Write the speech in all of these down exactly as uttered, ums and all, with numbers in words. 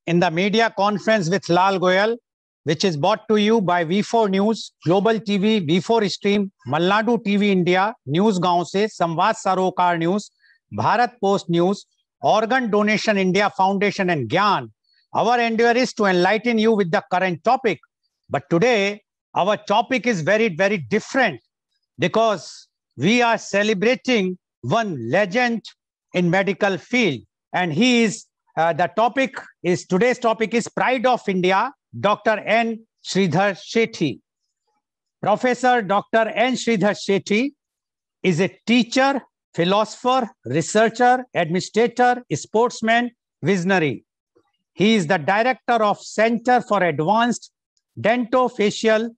in the media conference with Lal Goyal, which is brought to you by V four News, Global T V, V four Stream, Malnadu T V India, News Gaon se, Samvad Sarokar News, Bharat Post News, Organ Donation India Foundation and Gyan. Our endeavor is to enlighten you with the current topic. But today, our topic is very, very different because we are celebrating one legend in medical field. And he is, uh, the topic is, today's topic is Pride of India, Doctor N. Sridhar Shetty. Professor Doctor N. Sridhar Shetty is a teacher, philosopher, researcher, administrator, sportsman, visionary. He is the director of Center for Advanced Dentofacial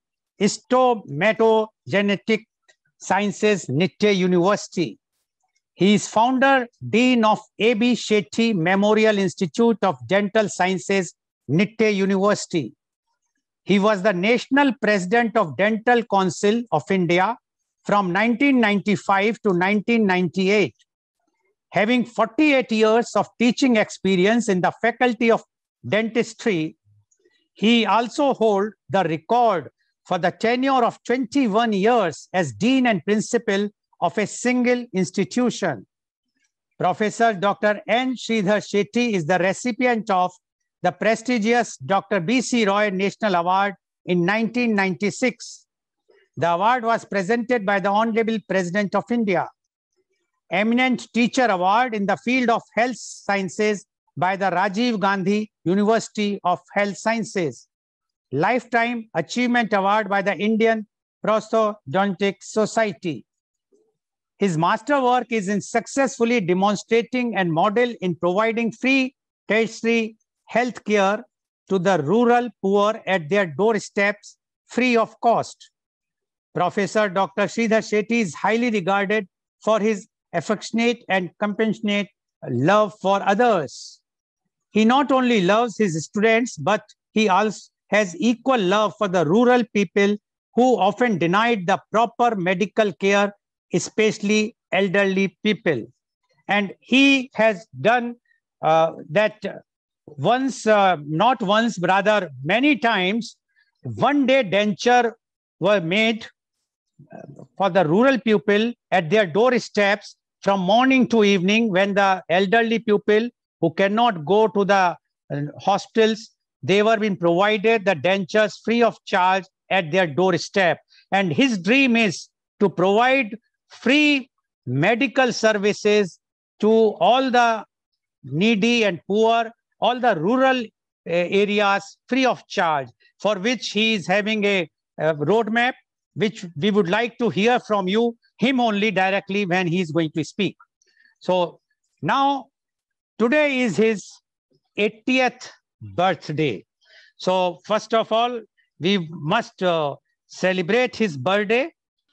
Stomatogenetic Sciences, Nitya University. He is founder, dean of A B Shetty Memorial Institute of Dental Sciences, Nitya University. He was the national president of Dental Council of India from nineteen ninety-five to nineteen ninety-eight. Having forty-eight years of teaching experience in the faculty of dentistry, he also holds the record for the tenure of twenty-one years as dean and principal of a single institution. Professor Doctor N. Sridhar Shetty is the recipient of the prestigious Doctor B C Roy National Award in nineteen ninety-six. The award was presented by the Honorable President of India. Eminent Teacher Award in the field of health sciences by the Rajiv Gandhi University of Health Sciences. Lifetime Achievement Award by the Indian Prosthodontic Society. His master work is in successfully demonstrating and model in providing free tertiary health care to the rural poor at their doorsteps free of cost. Professor Doctor Sridhar Shetty is highly regarded for his affectionate and compassionate love for others. He not only loves his students, but he also has equal love for the rural people who often denied the proper medical care, especially elderly people. And he has done uh, that once, uh, not once, but rather many times, one day denture were made for the rural people at their doorsteps from morning to evening when the elderly people who cannot go to the hospitals, they were being provided the dentures free of charge at their doorstep. And his dream is to provide free medical services to all the needy and poor, all the rural uh, areas free of charge, for which he is having a, a roadmap, which we would like to hear from you, him only directly when he is going to speak. So now, today is his eightieth birthday. So first of all, we must uh, celebrate his birthday.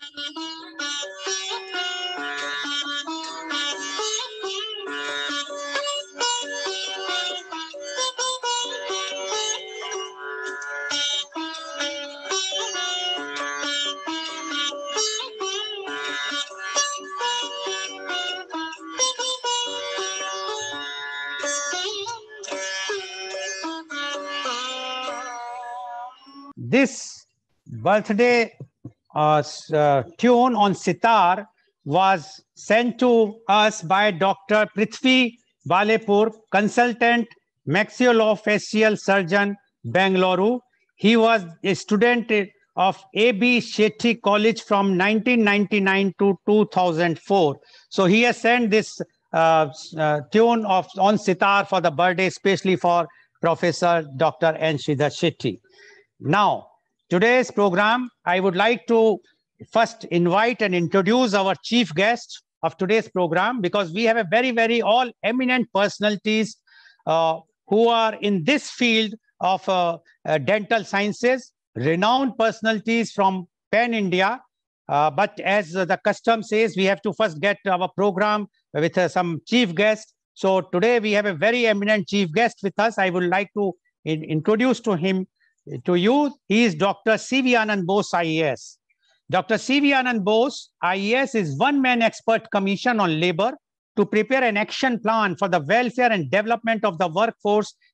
This birthday uh, uh, tune on sitar was sent to us by Doctor Prithvi Valepur, consultant maxillofacial surgeon, Bangalore. He was a student of A B Shetty College from nineteen ninety-nine to two thousand four. So he has sent this uh, uh, tune of on sitar for the birthday, especially for Professor Doctor N. Sridhar Shetty. Now, today's program, I would like to first invite and introduce our chief guest of today's program, because we have a very, very all eminent personalities uh, who are in this field of uh, uh, dental sciences, renowned personalities from Pan India. Uh, but as uh, the custom says, we have to first get our program with uh, some chief guests. So today we have a very eminent chief guest with us. I would like to in introduce to him to you. He is Doctor C V Anand Bose, I A S. Doctor C V Anand Bose, I A S, is one-man expert commission on labor to prepare an action plan for the welfare and development of the workforce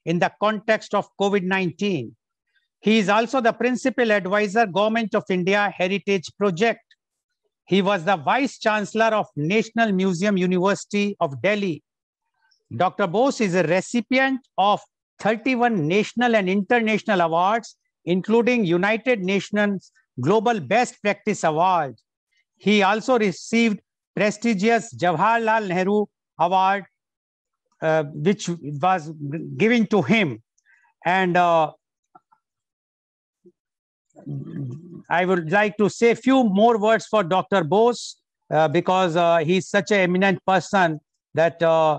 in the context of COVID nineteen. He is also the principal advisor, Government of India Heritage Project. He was the Vice Chancellor of National Museum University of Delhi. Doctor Bose is a recipient of thirty-one national and international awards, including United Nations Global Best Practice Award. He also received prestigious Jawaharlal Nehru Award, uh, which was given to him. And uh, I would like to say a few more words for Doctor Bose, uh, because uh, he's such an eminent person that uh,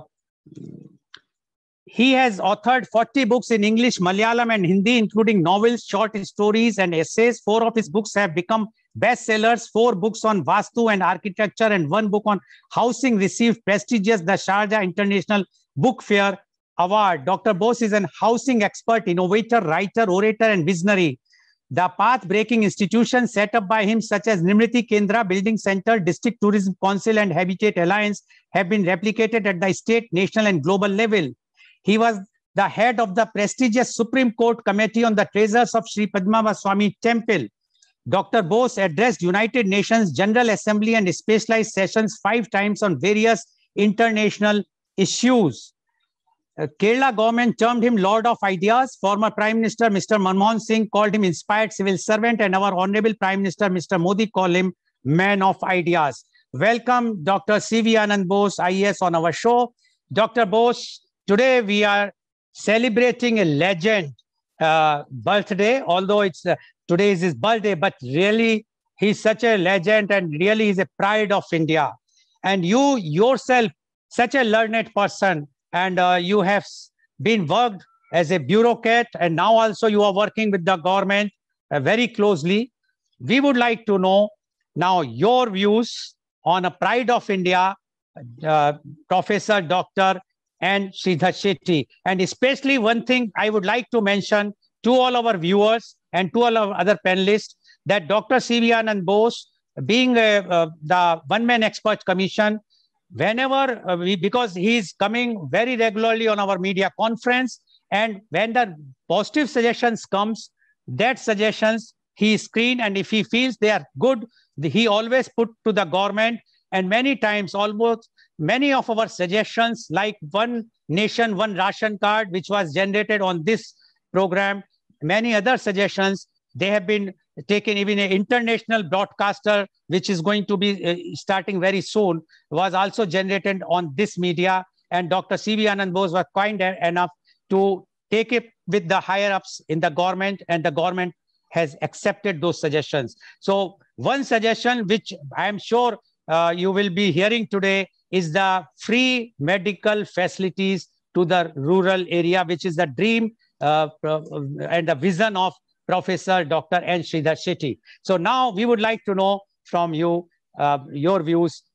he has authored forty books in English, Malayalam, and Hindi, including novels, short stories, and essays. Four of his books have become bestsellers. Four books on Vastu and architecture, and one book on housing received prestigious the Sharjah International Book Fair Award. Doctor Bose is an housing expert, innovator, writer, orator, and visionary. The path-breaking institutions set up by him, such as Nimriti Kendra Building Center, District Tourism Council, and Habitat Alliance, have been replicated at the state, national, and global level. He was the head of the prestigious Supreme Court Committee on the Treasures of Sri Padmanabha Swami Temple. Doctor Bose addressed United Nations General Assembly and specialized sessions five times on various international issues. Uh, Kerala government termed him Lord of Ideas. Former Prime Minister Mister Manmohan Singh called him inspired civil servant, and our Honorable Prime Minister Mister Modi called him man of ideas. Welcome, Doctor C V Anand Bose, I A S, on our show. Doctor Bose, today we are celebrating a legend uh, birthday, although it's uh, today is his birthday, but really he's such a legend and really is a pride of India. And you yourself, such a learned person, and uh, you have been worked as a bureaucrat, and now also you are working with the government uh, very closely. We would like to know now your views on a pride of India, uh, Professor Doctor N. Sridhar Shetty. And especially one thing I would like to mention to all our viewers and to all our other panelists, that Doctor C V Anand Bose, being a, uh, the one-man expert commission, whenever uh, we, because he is coming very regularly on our media conference, and when the positive suggestions comes, that suggestions he screen, and if he feels they are good, he always put to the government. And many times, almost many of our suggestions, like one nation, one ration card, which was generated on this program, many other suggestions, they have been taken. Even an international broadcaster, which is going to be uh, starting very soon, was also generated on this media. And Doctor C V Anand Bose was kind enough to take it with the higher ups in the government, and the government has accepted those suggestions. So one suggestion, which I am sure uh, you will be hearing today, is the free medical facilities to the rural area, which is the dream uh, and the vision of Professor Doctor N. Sridhar Shetty. So now we would like to know from you uh, your views,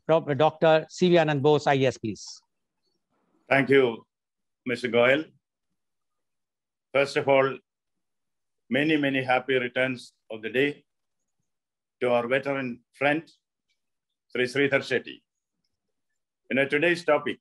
Doctor C V Anand Bose, I A S, please. Thank you, Mister Goyal. First of all, many, many happy returns of the day to our veteran friend, Sri Sridhar Shetty. You know, today's topic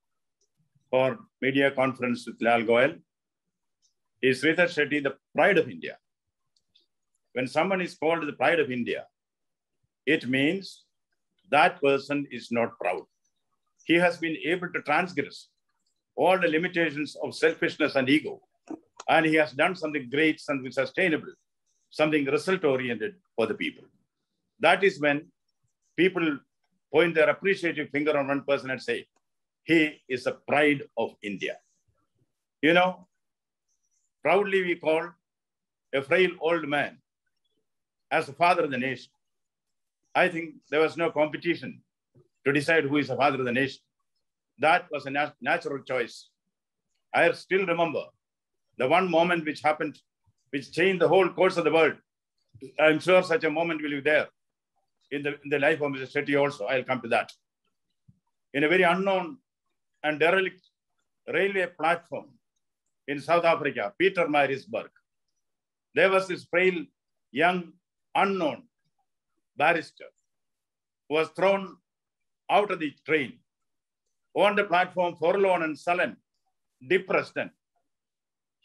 for media conference with Lal Goyal is Sridhar Shetty, the pride of India. When someone is called the pride of India, it means that person is not proud. He has been able to transgress all the limitations of selfishness and ego. And he has done something great, something sustainable, something result-oriented for the people. That is when people point their appreciative finger on one person and say, he is the pride of India. You know, proudly we call a frail old man as the father of the nation. I think there was no competition to decide who is the father of the nation. That was a nat natural choice. I still remember the one moment which happened, which changed the whole course of the world. I'm sure such a moment will be there in the, in the life of Mister Shetty also. I'll come to that. In a very unknown and derelict railway platform in South Africa, Pietermaritzburg, there was this frail, young, unknown barrister who was thrown out of the train on the platform, forlorn and sullen, depressed and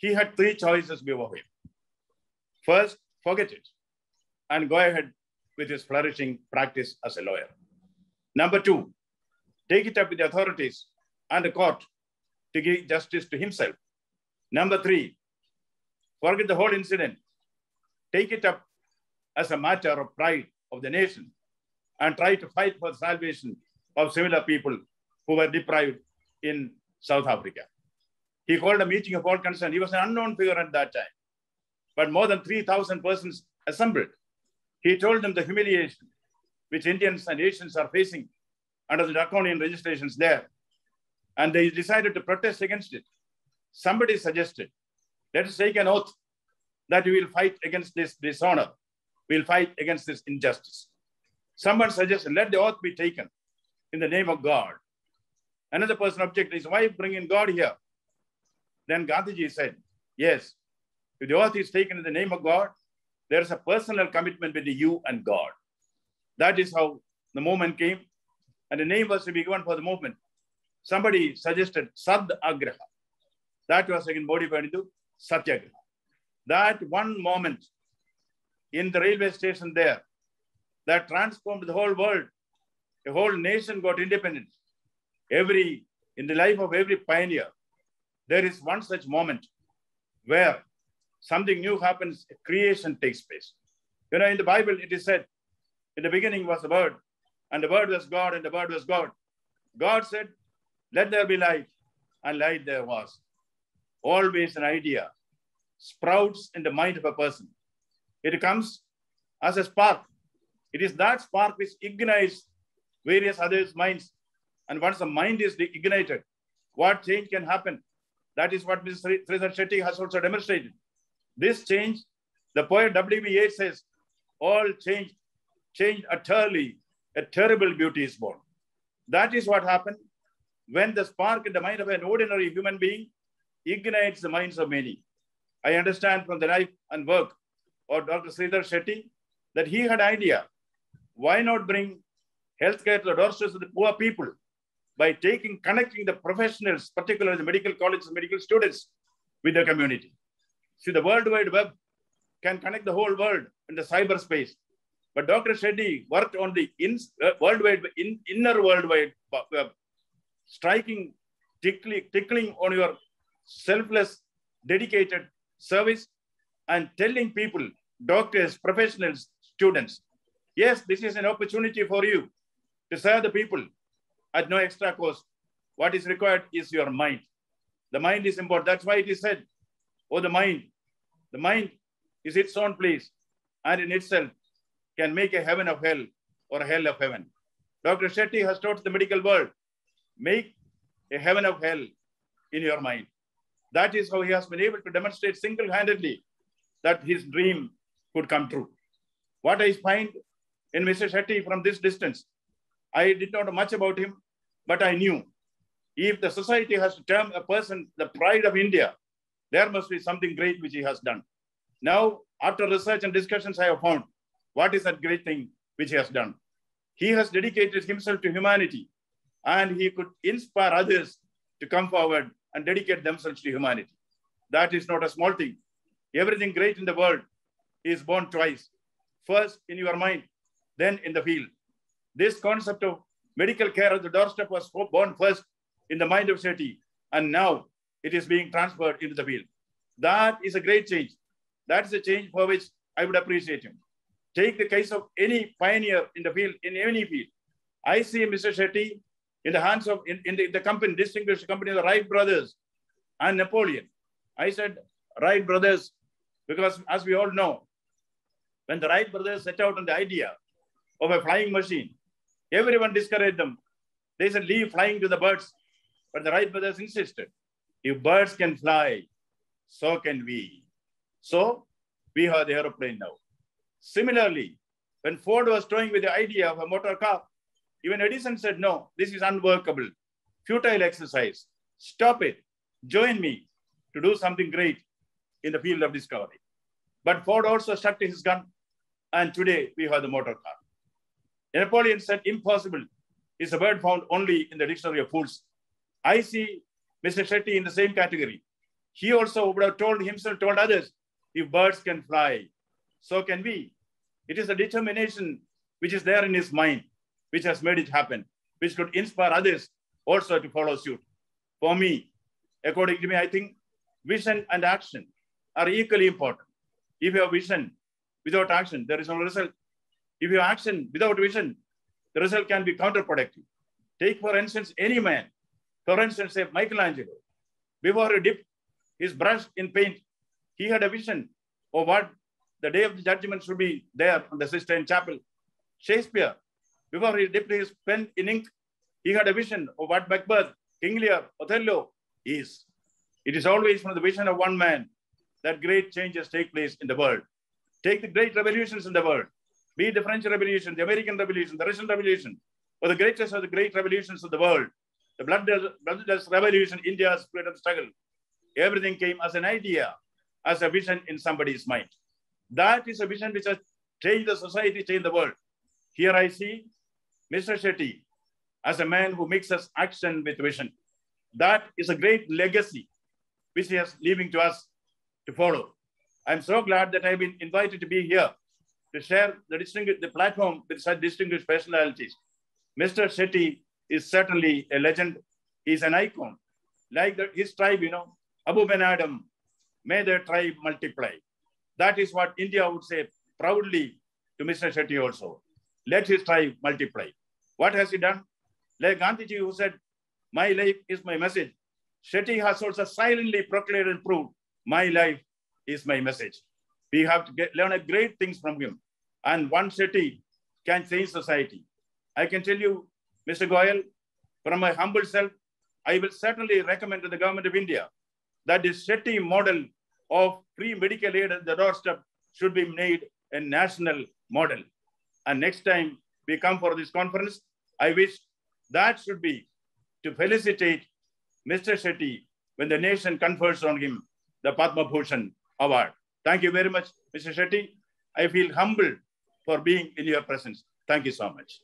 he had three choices before him. First, forget it and go ahead with his flourishing practice as a lawyer. Number two, take it up with the authorities and the court to give justice to himself. Number three, forget the whole incident. Take it up as a matter of pride of the nation and try to fight for the salvation of similar people who were deprived in South Africa. He called a meeting of all concerned. He was an unknown figure at that time, but more than three thousand persons assembled. He told them the humiliation which Indians and Asians are facing under the draconian registrations there. And they decided to protest against it. Somebody suggested, let us take an oath that we will fight against this dishonor. We'll fight against this injustice. Someone suggested, let the oath be taken in the name of God. Another person objected, his wife bring in God here. Then Gandhiji said, yes, if the oath is taken in the name of God, there is a personal commitment between you and God. That is how the movement came. And the name was to be given for the movement. Somebody suggested Satyagraha. That was again modified into Satyagraha. That one moment in the railway station there, that transformed the whole world. The whole nation got independence. Every, in the life of every pioneer, there is one such moment where something new happens, creation takes place. You know, in the Bible, it is said, in the beginning was the Word, and the Word was God, and the Word was God. God said, let there be light, and light there was. Always an idea sprouts in the mind of a person. It comes as a spark. It is that spark which ignites various others' minds. And once the mind is ignited, what change can happen? That is what Mister Sridhar Shetty has also demonstrated. This change, the poet W B Yeats says, all change, change utterly, a terrible beauty is born. That is what happened when the spark in the mind of an ordinary human being ignites the minds of many. I understand from the life and work of Doctor Sridhar Shetty that he had an idea. Why not bring healthcare to the doorsteps of the poor people by taking, connecting the professionals, particularly the medical colleges, medical students, with the community? See, the World Wide Web can connect the whole world in the cyberspace. But Doctor Shetty worked on the in, uh, worldwide, in, inner World Wide Web, striking, tickling, tickling on your selfless, dedicated service and telling people, doctors, professionals, students, yes, this is an opportunity for you to serve the people at no extra cost. What is required is your mind. The mind is important. That's why it is said, oh, the mind. The mind is its own place and in itself can make a heaven of hell or a hell of heaven. Doctor Shetty has taught the medical world, make a heaven of hell in your mind. That is how he has been able to demonstrate single-handedly that his dream could come true. What I find in Mister Shetty from this distance, I did not know much about him, but I knew if the society has to term a person the pride of India, there must be something great which he has done. Now, after research and discussions, I have found what is that great thing which he has done. He has dedicated himself to humanity and he could inspire others to come forward and dedicate themselves to humanity. That is not a small thing. Everything great in the world is born twice. First in your mind, then in the field. This concept of medical care at the doorstep was born first in the mind of Shetty, and now it is being transferred into the field. That is a great change. That's a change for which I would appreciate him. Take the case of any pioneer in the field, in any field. I see Mister Shetty in the hands of, in, in the, the company, distinguished company of the Wright brothers and Napoleon. I said Wright brothers because as we all know, when the Wright brothers set out on the idea of a flying machine, everyone discouraged them. They said, leave flying to the birds. But the Wright brothers insisted, if birds can fly, so can we. So we have the aeroplane now. Similarly, when Ford was toying with the idea of a motor car, even Edison said, no, this is unworkable, futile exercise. Stop it. Join me to do something great in the field of discovery. But Ford also stuck to his gun. And today we have the motor car. Napoleon said impossible is a word found only in the dictionary of fools. I see Mister Shetty in the same category. He also would have told himself, told others, if birds can fly, so can we. It is a determination which is there in his mind, which has made it happen, which could inspire others also to follow suit. For me, according to me, I think vision and action are equally important. If you have vision without action, there is no result. If you have action without vision, the result can be counterproductive. Take, for instance, any man. For instance, say Michelangelo. Before he dipped his brush in paint, he had a vision of what the day of the judgment should be there on the Sistine Chapel. Shakespeare, before he dipped his pen in ink, he had a vision of what Macbeth, King Lear, Othello is. It is always from the vision of one man that great changes take place in the world. Take the great revolutions in the world, be it the French Revolution, the American Revolution, the Russian Revolution, or the greatest of the great revolutions of the world, the bloodless revolution, India's freedom struggle. Everything came as an idea, as a vision in somebody's mind. That is a vision which has changed the society, changed the world. Here I see Mister Shetty as a man who mixes action with vision. That is a great legacy which he is leaving to us to follow. I'm so glad that I've been invited to be here to share the, distinguished, the platform with such distinguished personalities. Mister Shetty is certainly a legend. He's an icon. Like the, his tribe, you know, Abu Ben Adam, may their tribe multiply. That is what India would say proudly to Mister Shetty also. Let his tribe multiply. What has he done? Like Gandhiji, who said, my life is my message. Shetty has also silently proclaimed and proved, my life is my message. We have to get, learn a great things from him. And one Shetty can change society. I can tell you, Mister Goyal, from my humble self, I will certainly recommend to the government of India that this Shetty model of free medical aid at the doorstep should be made a national model. And next time we come for this conference, I wish that should be to felicitate Mister Shetty when the nation confers on him the Padma Bhushan Award. Thank you very much, Mister Shetty. I feel humbled for being in your presence. Thank you so much.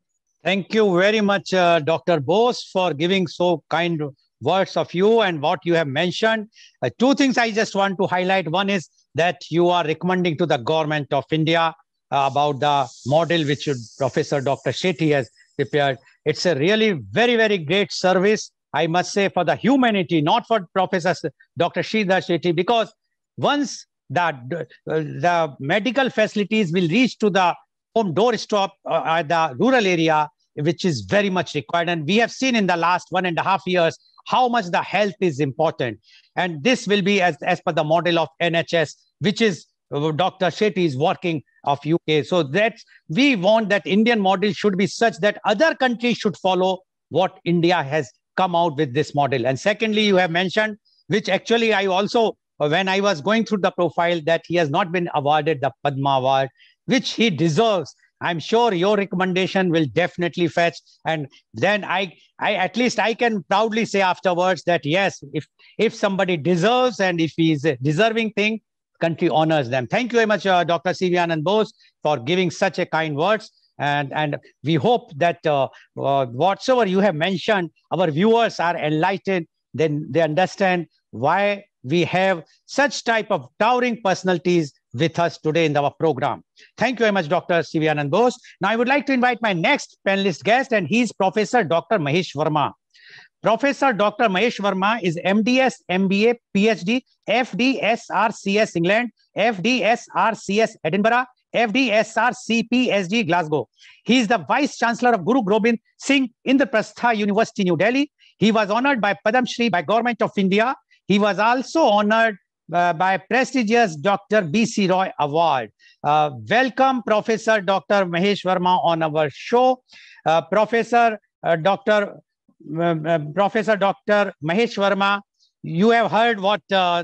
Thank you very much, uh, Doctor Bose, for giving so kind words of you and what you have mentioned. Uh, two things I just want to highlight. One is that you are recommending to the government of India uh, about the model which should, Professor Doctor Shetty has prepared. It's a really very, very great service, I must say, for the humanity, not for Professor Doctor Sridhar Shetty, because once the, uh, the medical facilities will reach to the home doorstep uh, at the rural area, which is very much required. And we have seen in the last one and a half years how much the health is important. And this will be as, as per the model of N H S, which is uh, Doctor Shetty is working of U K. So that's, we want that Indian model should be such that other countries should follow what India has come out with this model. And secondly, you have mentioned, which actually I also, when I was going through the profile, that he has not been awarded the Padma Award, which he deserves. I'm sure your recommendation will definitely fetch. And then I, I at least I can proudly say afterwards that yes, if, if somebody deserves and if he is a deserving thing, country honors them. Thank you very much, uh, Doctor C V Anand Bose, for giving such a kind words. And, and we hope that uh, uh, whatsoever you have mentioned, our viewers are enlightened, then they understand why we have such type of towering personalities with us today in our program. Thank you very much, Doctor C V Anand Bose. Now, I would like to invite my next panelist guest, and he's Professor Doctor Mahesh Verma. Professor Doctor Mahesh Verma is M D S, M B A, P H D, F D S R C S England, F D S R C S Edinburgh, F D S R C P S G Glasgow. He is the Vice Chancellor of Guru Gobind Singh Indraprastha University, New Delhi. He was honored by Padma Shri by Government of India. He was also honored uh, by prestigious Doctor B C Roy Award. Uh, welcome, Professor Doctor Mahesh Verma on our show. Uh, Professor uh, Doctor uh, uh, Professor Doctor Mahesh Verma, you have heard what uh,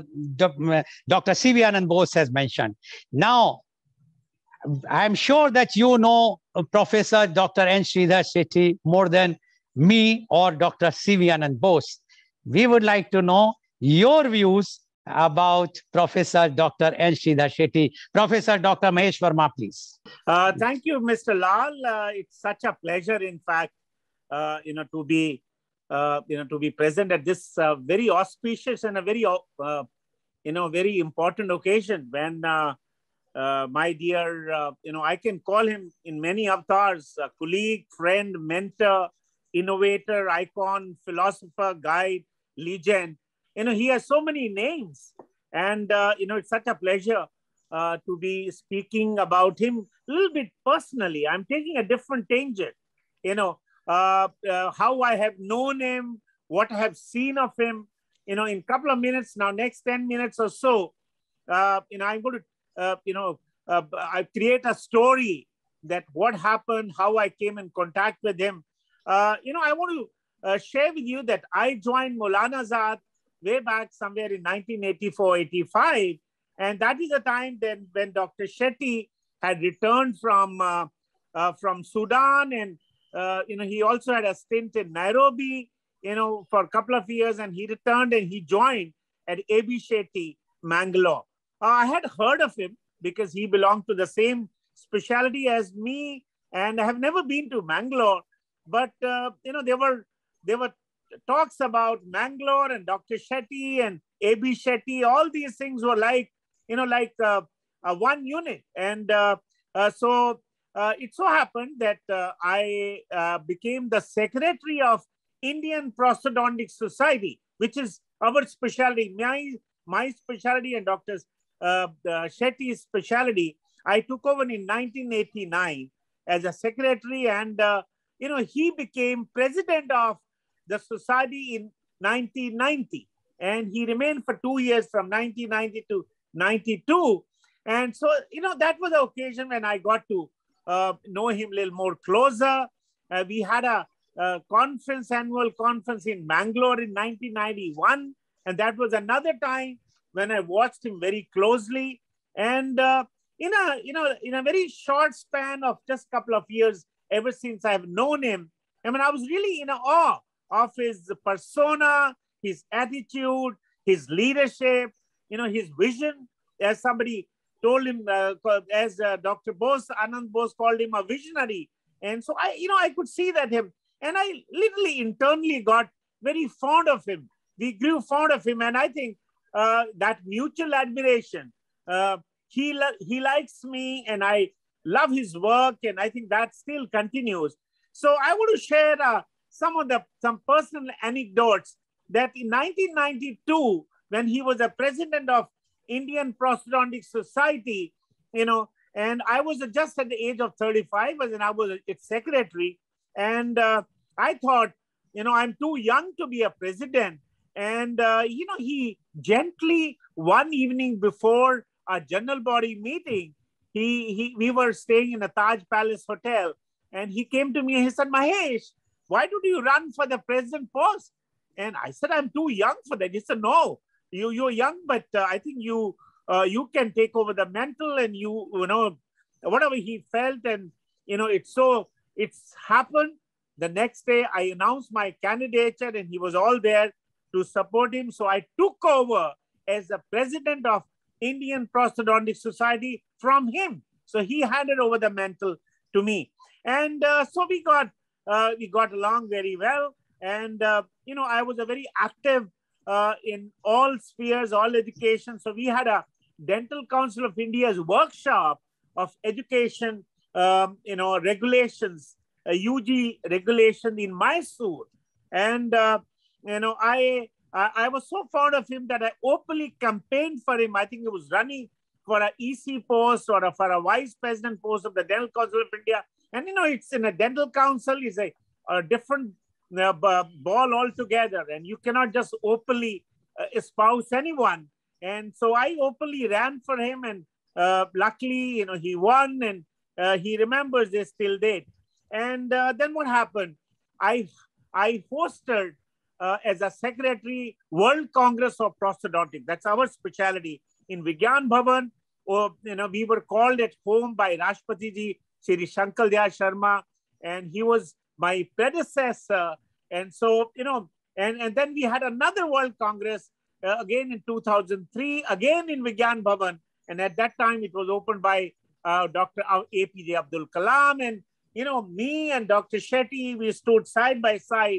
Doctor C V Anand Bose has mentioned. Now, I'm sure that you know Professor Doctor N. Sridhar Shetty more than me or Doctor C V Anand Bose. We would like to know your views about Professor Doctor N. Sridhar Shetty. Professor Doctor Mahesh Verma, please. Uh, thank you, Mister Lal. Uh, it's such a pleasure, in fact, uh, you know, to be uh, you know, to be present at this uh, very auspicious and a very, uh, you know, very important occasion when uh, uh, my dear, uh, you know, I can call him in many avatars, uh, colleague, friend, mentor, innovator, icon, philosopher, guide, legend. You know, he has so many names. And, uh, you know, it's such a pleasure uh, to be speaking about him a little bit personally. I'm taking a different tangent, you know, uh, uh, how I have known him, what I have seen of him, you know, in a couple of minutes now, next ten minutes or so, uh, you know, I'm going to, uh, you know, uh, I create a story that what happened, how I came in contact with him. Uh, you know, I want to uh, share with you that I joined Maulana Azad way back somewhere in nineteen eighty-four, eighty-five. And that is the time then when Doctor Shetty had returned from, uh, uh, from Sudan. And, uh, you know, he also had a stint in Nairobi, you know, for a couple of years. And he returned and he joined at A B Shetty, Mangalore. Uh, I had heard of him because he belonged to the same specialty as me. And I have never been to Mangalore. But, uh, you know, there were, there were talks about Mangalore and Doctor Shetty and A B Shetty. All these things were like, you know, like uh, uh, one unit. And uh, uh, so uh, it so happened that uh, I uh, became the secretary of Indian Prosthodontic Society, which is our specialty, my, my specialty and Doctor Uh, uh, Shetty's specialty. I took over in nineteen eighty-nine as a secretary, and uh, you know, he became president of the society in nineteen ninety, and he remained for two years from nineteen ninety to ninety-two. And so, you know, that was the occasion when I got to uh, know him a little more closer. Uh, we had a, a conference, annual conference in Mangalore in nineteen ninety-one, and that was another time when I watched him very closely. And uh, in a, you know, in a very short span of just a couple of years, ever since I've known him, I mean, I was really in awe of his persona, his attitude, his leadership, you know, his vision. As somebody told him, uh, as uh, Doctor Bose, Anand Bose called him a visionary. And so I, you know, I could see that him, and I literally internally got very fond of him. We grew fond of him. And I think uh, that mutual admiration, uh, he, he likes me and I love his work. And I think that still continues. So I want to share uh, some of the, some personal anecdotes that in nineteen ninety-two, when he was the president of Indian Prosthodontic Society, you know, and I was just at the age of thirty-five, and I was its secretary. And uh, I thought, you know, I'm too young to be a president. And, uh, you know, he gently, one evening before a general body meeting, he, he we were staying in a Taj Palace Hotel, and he came to me and he said, Mahesh, why don't you run for the president post? And I said, I'm too young for that. He said, no, you, you're young, but uh, I think you uh, you can take over the mantle, and you, you know, whatever he felt. And, you know, it's so, it's happened. The next day I announced my candidature, and he was all there to support him. So I took over as the president of Indian Prosthodontic Society from him. So he handed over the mantle to me. And uh, so we got, uh, we got along very well. And, uh, you know, I was a very active uh, in all spheres, all education. So we had a Dental Council of India's workshop of education, um, you know, regulations, a U G regulation in Mysore. And, uh, you know, I, I, I was so fond of him that I openly campaigned for him. I think he was running for an E C post or a, for a vice president post of the Dental Council of India. And, you know, it's in a dental council, it's a, a different uh, ball altogether. And you cannot just openly uh, espouse anyone. And so I openly ran for him, and uh, luckily, you know, he won, and uh, he remembers this till date. And uh, then what happened? I, I hosted uh, as a secretary, World Congress of Prosthodontic. That's our specialty in Vigyan Bhavan. Or, you know, we were called at home by Rashtrapati ji, Shri Shankar Dayal Sharma, and he was my predecessor. And so, you know, and, and then we had another World Congress uh, again in two thousand three, again in Vigyan Bhavan. And at that time, it was opened by uh, Doctor A P J Abdul Kalam. And, you know, me and Doctor Shetty, we stood side by side.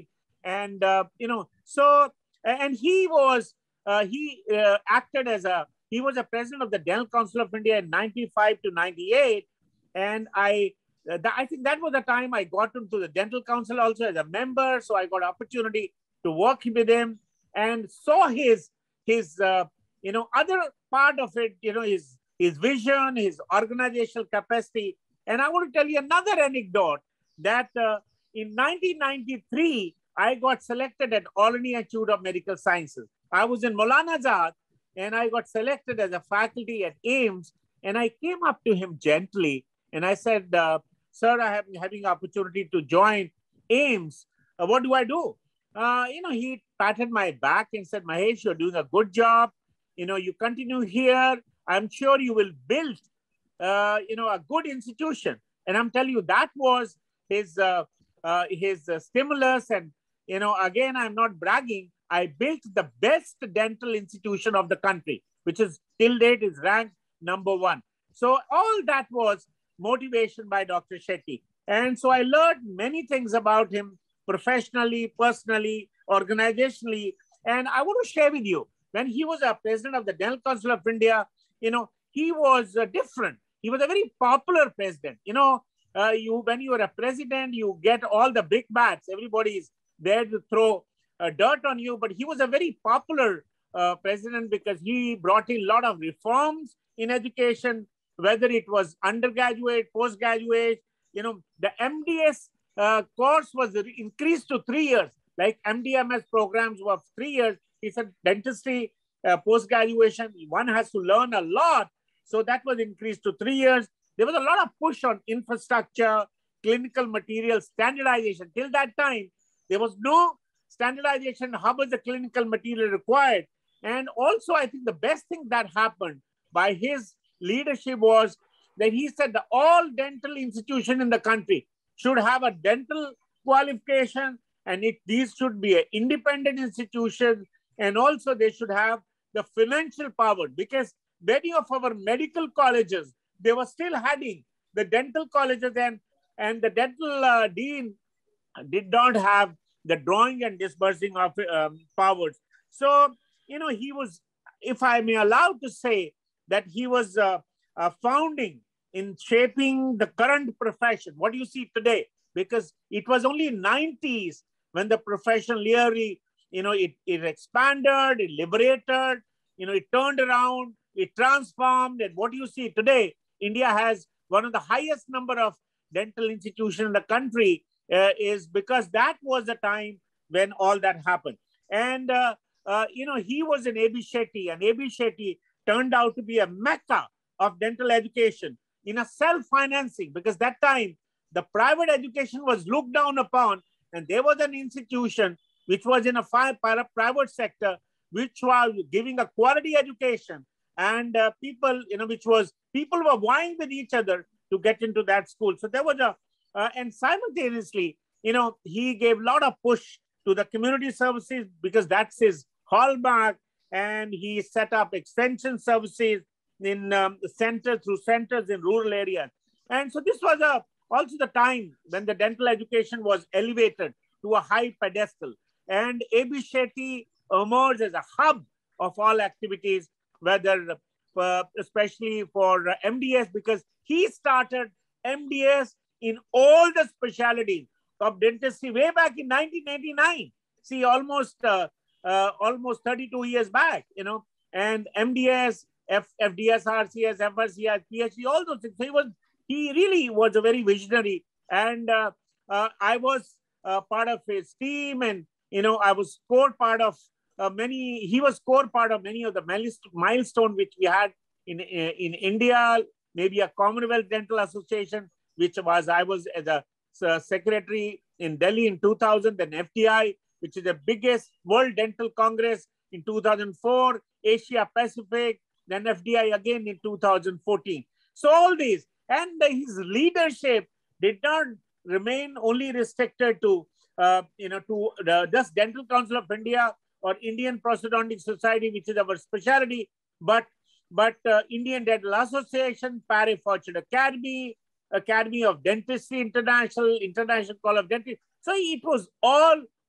And, uh, you know, so, and he was, uh, he uh, acted as a, he was a president of the Dental Council of India in ninety-five to ninety-eight. And I, uh, th I think that was the time I got into the Dental Council also as a member. So I got opportunity to work with him and saw his, his, uh, you know, other part of it, you know, his, his vision, his organizational capacity. And I want to tell you another anecdote that uh, in nineteen ninety-three, I got selected at All India Institute of Medical Sciences. I was in Maulana Azad and I got selected as a faculty at AIIMS. And I came up to him gently and I said, uh, sir, I have having opportunity to join AIIMS. Uh, what do I do? Uh, you know, he patted my back and said, Mahesh, you're doing a good job. You know, you continue here. I'm sure you will build, uh, you know, a good institution. And I'm telling you, that was his, uh, uh, his uh, stimulus. And, you know, again, I'm not bragging. I built the best dental institution of the country, which is till date is ranked number one. So all that was motivation by Doctor Shetty. And so I learned many things about him professionally, personally, organizationally. And I want to share with you, when he was a president of the Dental Council of India, you know, he was uh, different. He was a very popular president. You know, uh, you when you are a president, you get all the big bats. Everybody is there to throw uh, dirt on you. But he was a very popular uh, president because he brought in a lot of reforms in education, whether it was undergraduate, postgraduate. You know, the M D S uh, course was increased to three years. Like M D M S programs were three years. He said dentistry, uh, post-graduation, one has to learn a lot. So that was increased to three years. There was a lot of push on infrastructure, clinical material standardization. Till that time, there was no standardization. How was the clinical material required? And also, I think the best thing that happened by his leadership was that he said that all dental institutions in the country should have a dental qualification, and it, these should be an independent institution, and also they should have the financial power, because many of our medical colleges, they were still having the dental colleges, and, and the dental uh, dean did not have the drawing and disbursing of um, powers. So, you know, he was, if I may allow to say, that he was uh, uh, founding in shaping the current profession, what you see today, because it was only nineties when the profession really, you know, it, it expanded, it liberated, you know, it turned around, it transformed. And what you see today, India has one of the highest number of dental institutions in the country, uh, is because that was the time when all that happened. And, uh, uh, you know, he was an A B Shetty, and A B Shetty turned out to be a mecca of dental education in a self-financing, because that time the private education was looked down upon, and there was an institution which was in a private sector, which was giving a quality education, and uh, people, you know, which was, people were vying with each other to get into that school. So there was a, uh, and simultaneously, you know, he gave a lot of push to the community services, because that's his hallmark, and he set up extension services in um, centers, through centers in rural areas. And so this was a, also the time when the dental education was elevated to a high pedestal. And A B Shetty emerged as a hub of all activities, whether uh, especially for uh, M D S, because he started M D S in all the specialties of dentistry way back in nineteen eighty-nine. See, almost uh, uh, almost thirty-two years back, you know, and M D S, F, FDS, R C S, F R C S, PhD, all those things. So he was, he really was a very visionary, and uh, uh, I was uh, part of his team, and you know, I was core part of uh, many. He was core part of many of the milestone which we had in in India. Maybe a Commonwealth Dental Association, which was I was as a uh, secretary in Delhi in two thousand. Then F D I, which is the biggest World Dental Congress in two thousand four. Asia Pacific. Then F D I again in two thousand fourteen. So all these, and his leadership did not remain only restricted to, uh, you know, to the just Dental Council of India or Indian Prosthodontic Society, which is our specialty, but but uh, Indian Dental Association, Parry Fortune Academy, Academy of Dentistry International, International College of Dentistry. So it was all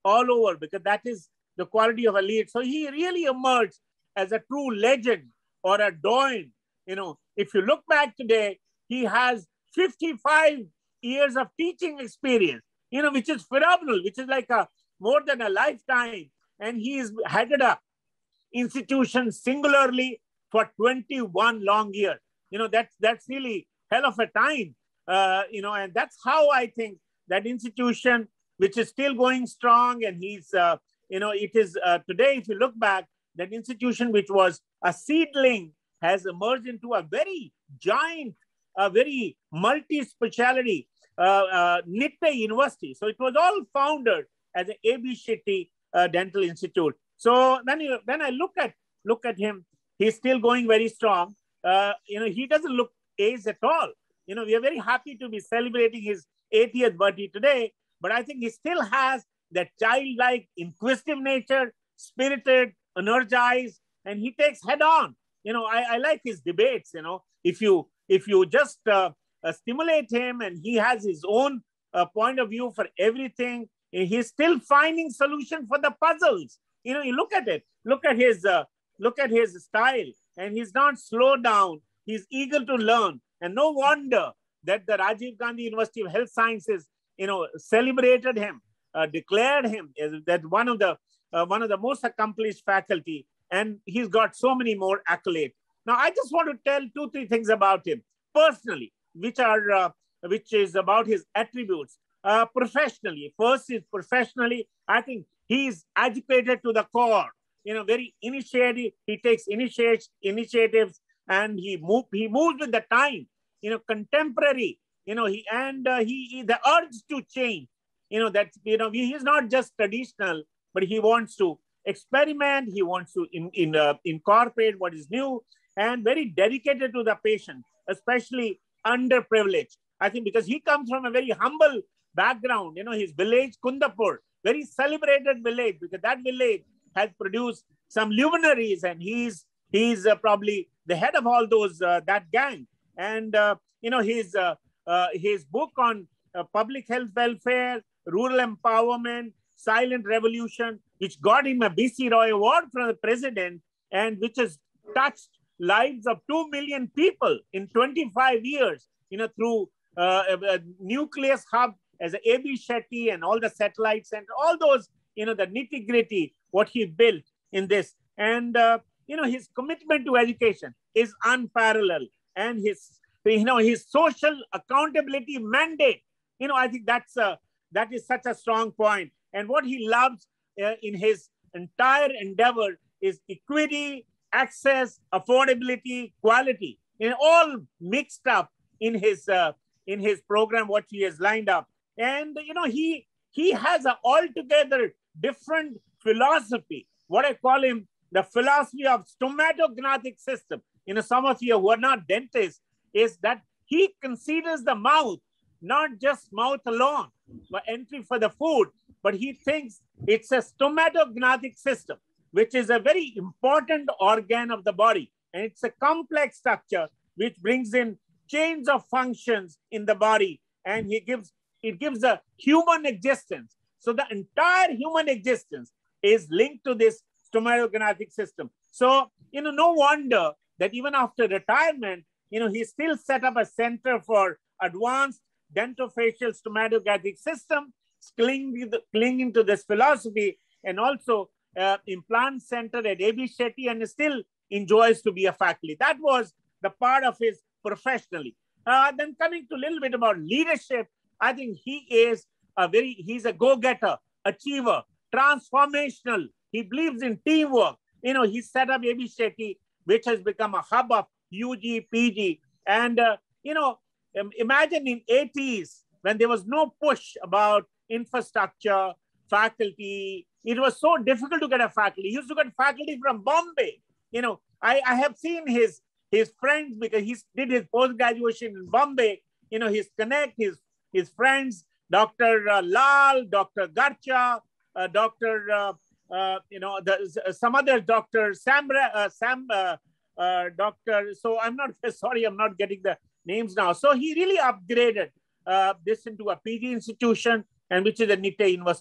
all over, because that is the quality of a lead. So he really emerged as a true legend or a doyen. You know, if you look back today, he has fifty-five years of teaching experience, you know, which is phenomenal, which is like a more than a lifetime. And he's headed up institutions singularly for twenty-one long years. You know, that's, that's really hell of a time, uh, you know, and that's how I think that institution, which is still going strong, and he's, uh, you know, it is uh, today, if you look back, that institution, which was a seedling, has emerged into a very giant, a very multi-speciality uh, uh, Nitte University. So it was all founded as a A B Shetty uh, Dental Institute. So when, you, when I look at, look at him, he's still going very strong. Uh, you know, he doesn't look aged at all. You know, we are very happy to be celebrating his eightieth birthday today, but I think he still has that childlike, inquisitive nature, spirited, energized, and he takes head on. You know, I, I like his debates. You know, if you if you just uh, uh, stimulate him, and he has his own uh, point of view for everything, he's still finding solution for the puzzles. You know, you look at it, look at his uh, look at his style, and he's not slowed down. He's eager to learn, and no wonder that the Rajiv Gandhi University of Health Sciences, you know, celebrated him, uh, declared him as that one of the uh, one of the most accomplished faculty, and he's got so many more accolades. Now, I just want to tell two, three things about him personally, which are uh, which is about his attributes. Uh, professionally, first is professionally, I think he's educated to the core. You know, very initiative. He takes initiate initiatives, and he move he moves with the time. You know, contemporary. You know, he and uh, he, he the urge to change. You know that you know he, he's not just traditional, but he wants to experiment. He wants to in, in uh, incorporate what is new, and very dedicated to the patient, especially underprivileged. I think because he comes from a very humble background. You know, his village Kundapur, very celebrated village, because that village has produced some luminaries, and he's he's uh, probably the head of all those uh, that gang. And uh, you know, his uh, uh, his book on uh, public health welfare, rural empowerment, silent revolution, which got him a B C Roy Award from the president, and which has touched lives of two million people in twenty-five years. You know, through uh, a, a nucleus hub as a A B Shetty and all the satellites and all those, you know, the nitty gritty, what he built in this. And, uh, you know, his commitment to education is unparalleled. And his, you know, his social accountability mandate, you know, I think that's a, that is such a strong point. And what he loves uh, in his entire endeavor is equity, access, affordability, quality, you know, all mixed up in his, uh, in his program, what he has lined up. And, you know, he, he has an altogether different philosophy, what I call him, the philosophy of stomatognatic system. You know, some of you who are not dentists, is that he considers the mouth, not just mouth alone, for entry for the food, but he thinks it's a stomatognatic system, which is a very important organ of the body. And it's a complex structure which brings in chains of functions in the body, and he gives it gives a human existence. So the entire human existence is linked to this stomatognatic system. So, you know, no wonder that even after retirement, you know, he still set up a center for advanced dentofacial stomatognatic system, clinging, clinging to this philosophy, and also uh, implant center at A B Shetty, and still enjoys to be a faculty. That was the part of his professionally. Uh, then coming to a little bit about leadership, I think he is a very, he's a go-getter, achiever, transformational. He believes in teamwork. You know, he set up A B Shetty, which has become a hub of U G, P G. And, uh, you know, um, imagine in eighties, when there was no push about infrastructure, faculty, it was so difficult to get a faculty. He used to get faculty from Bombay. You know, I, I have seen his, his friends, because he did his post-graduation in Bombay. You know, his connect, his, his friends, Doctor Uh, Lal, Doctor Garcha, uh, Doctor Uh, uh, you know, the, uh, some other Doctor Sam, uh, Sam uh, uh, Doctor So I'm not, sorry, I'm not getting the names now. So he really upgraded uh, this into a P G institution, and which is a Nitte University.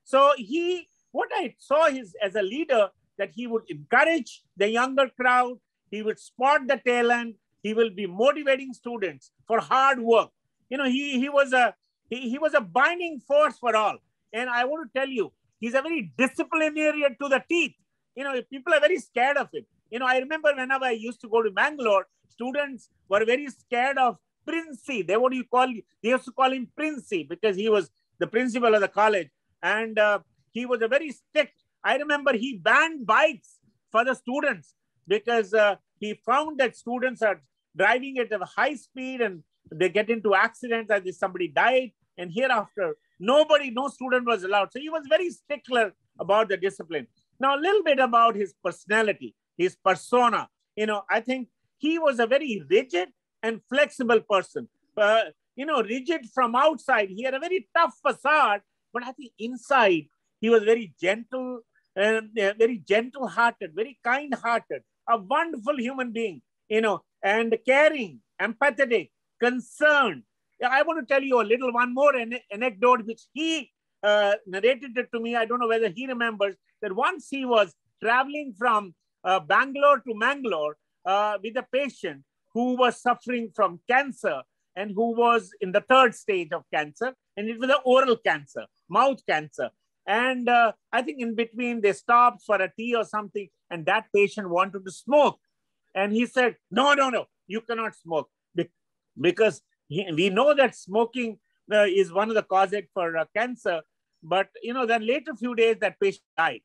So he, what I saw is as a leader, that he would encourage the younger crowd, he would spot the talent, he will be motivating students for hard work. You know, he, he, was a, he, he was a binding force for all. And I want to tell you, he's a very disciplinarian to the teeth. You know, people are very scared of him. You know, I remember whenever I used to go to Bangalore, students were very scared of Princey. They, what do you call, they used to call him Princey because he was the principal of the college. And uh, he was a very strict. I remember he banned bikes for the students because uh, he found that students are driving at a high speed and they get into accidents as if somebody died. And hereafter, nobody, no student was allowed. So he was very stickler about the discipline. Now, a little bit about his personality, his persona. You know, I think he was a very rigid and flexible person. Uh, you know, rigid from outside. He had a very tough facade, but I think inside he was very gentle and uh, very gentle-hearted, very kind-hearted, a wonderful human being, you know, and caring, empathetic, concerned. I want to tell you a little one more an anecdote which he uh, narrated it to me. I don't know whether he remembers that once he was traveling from uh, Bangalore to Mangalore uh, with a patient who was suffering from cancer and who was in the third stage of cancer, and it was an oral cancer, mouth cancer. And uh, I think in between they stopped for a tea or something, and that patient wanted to smoke. And he said, no, no, no, you cannot smoke because he, we know that smoking uh, is one of the causes for uh, cancer. But, you know, then later few days that patient died.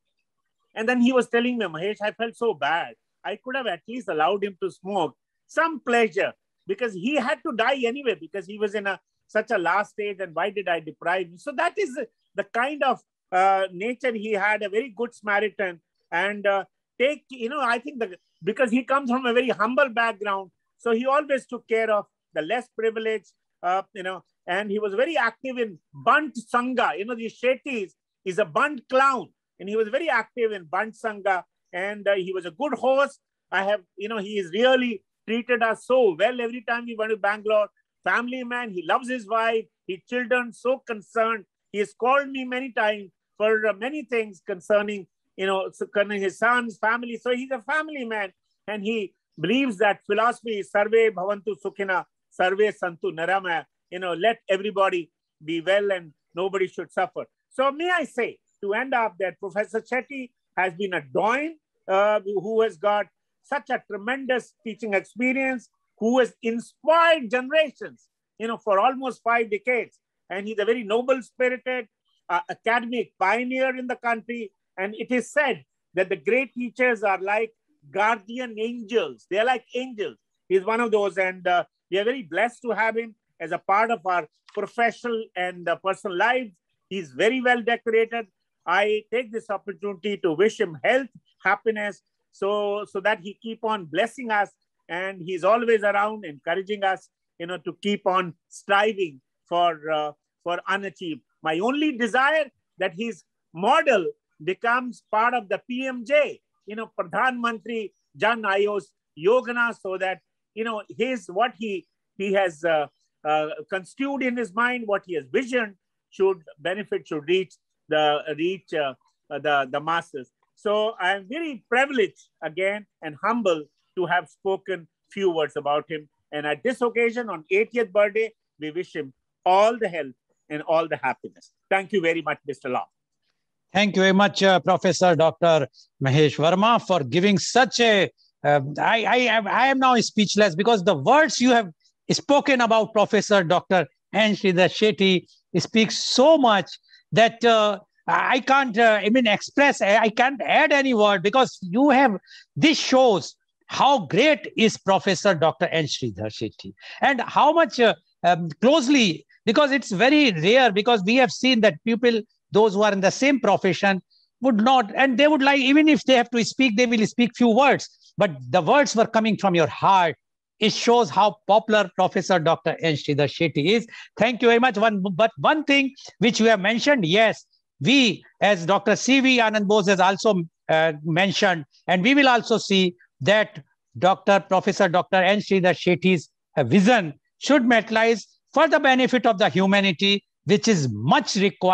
And then he was telling me, Mahesh, I felt so bad. I could have at least allowed him to smoke some pleasure because he had to die anyway because he was in a such a last stage, and why did I deprive him? So that is the kind of uh, nature he had, a very good Samaritan. And uh, take, you know, I think that because he comes from a very humble background, so he always took care of the less privileged, uh, you know, and he was very active in Bant Sangha. You know, the Shetties is a Bant clown, and he was very active in Bant Sangha, and uh, he was a good host. I have, you know, he is really treated us so well every time we went to Bangalore. Family man, he loves his wife, his children, so concerned. He has called me many times for uh, many things concerning, you know, concerning his sons, family. So he's a family man, and he believes that philosophy is Sarve Bhavantu Sukhina, Sarve Santu Naramaya. You know, let everybody be well and nobody should suffer. So may I say, to end up, that Professor Shetty has been a doyen uh, who has got such a tremendous teaching experience, who has inspired generations, you know, for almost five decades. And he's a very noble-spirited uh, academic pioneer in the country. And it is said that the great teachers are like guardian angels. They're like angels. He's one of those. And uh, we are very blessed to have him as a part of our professional and uh, personal lives. He's very well decorated. I take this opportunity to wish him health, happiness, so, so that he keep on blessing us. And he's always around encouraging us, you know, to keep on striving for, uh, for unachieved. My only desire that his model becomes part of the P M J, you know, Pradhan Mantri Jan Ayush Yojana, so that, you know, his, what he, he has uh, uh, construed in his mind, what he has visioned should benefit, should reach the, reach uh, the, the masses. So I am very privileged again and humble to have spoken few words about him. And at this occasion, on eightieth birthday, we wish him all the health and all the happiness. Thank you very much, Mister Law. Thank you very much, uh, Professor Doctor Mahesh Verma, for giving such a, uh, I, I, am, I am now speechless because the words you have spoken about Professor Doctor N. Sridhar Shetty speaks so much that uh, I can't uh, I mean, express, I can't add any word because you have, this shows how great is Professor Doctor N. Sridhar Shetty and how much uh, um, closely, because it's very rare, because we have seen that people, those who are in the same profession would not, and they would like, even if they have to speak, they will speak few words, but the words were coming from your heart. It shows how popular Professor Doctor N. Sridhar Shetty is. Thank you very much. One, but one thing which you have mentioned, yes, we as Doctor C V Anand Bose has also uh, mentioned, and we will also see that Doctor Professor Doctor N. Sridhar Shetty's vision should materialize for the benefit of the humanity, which is much required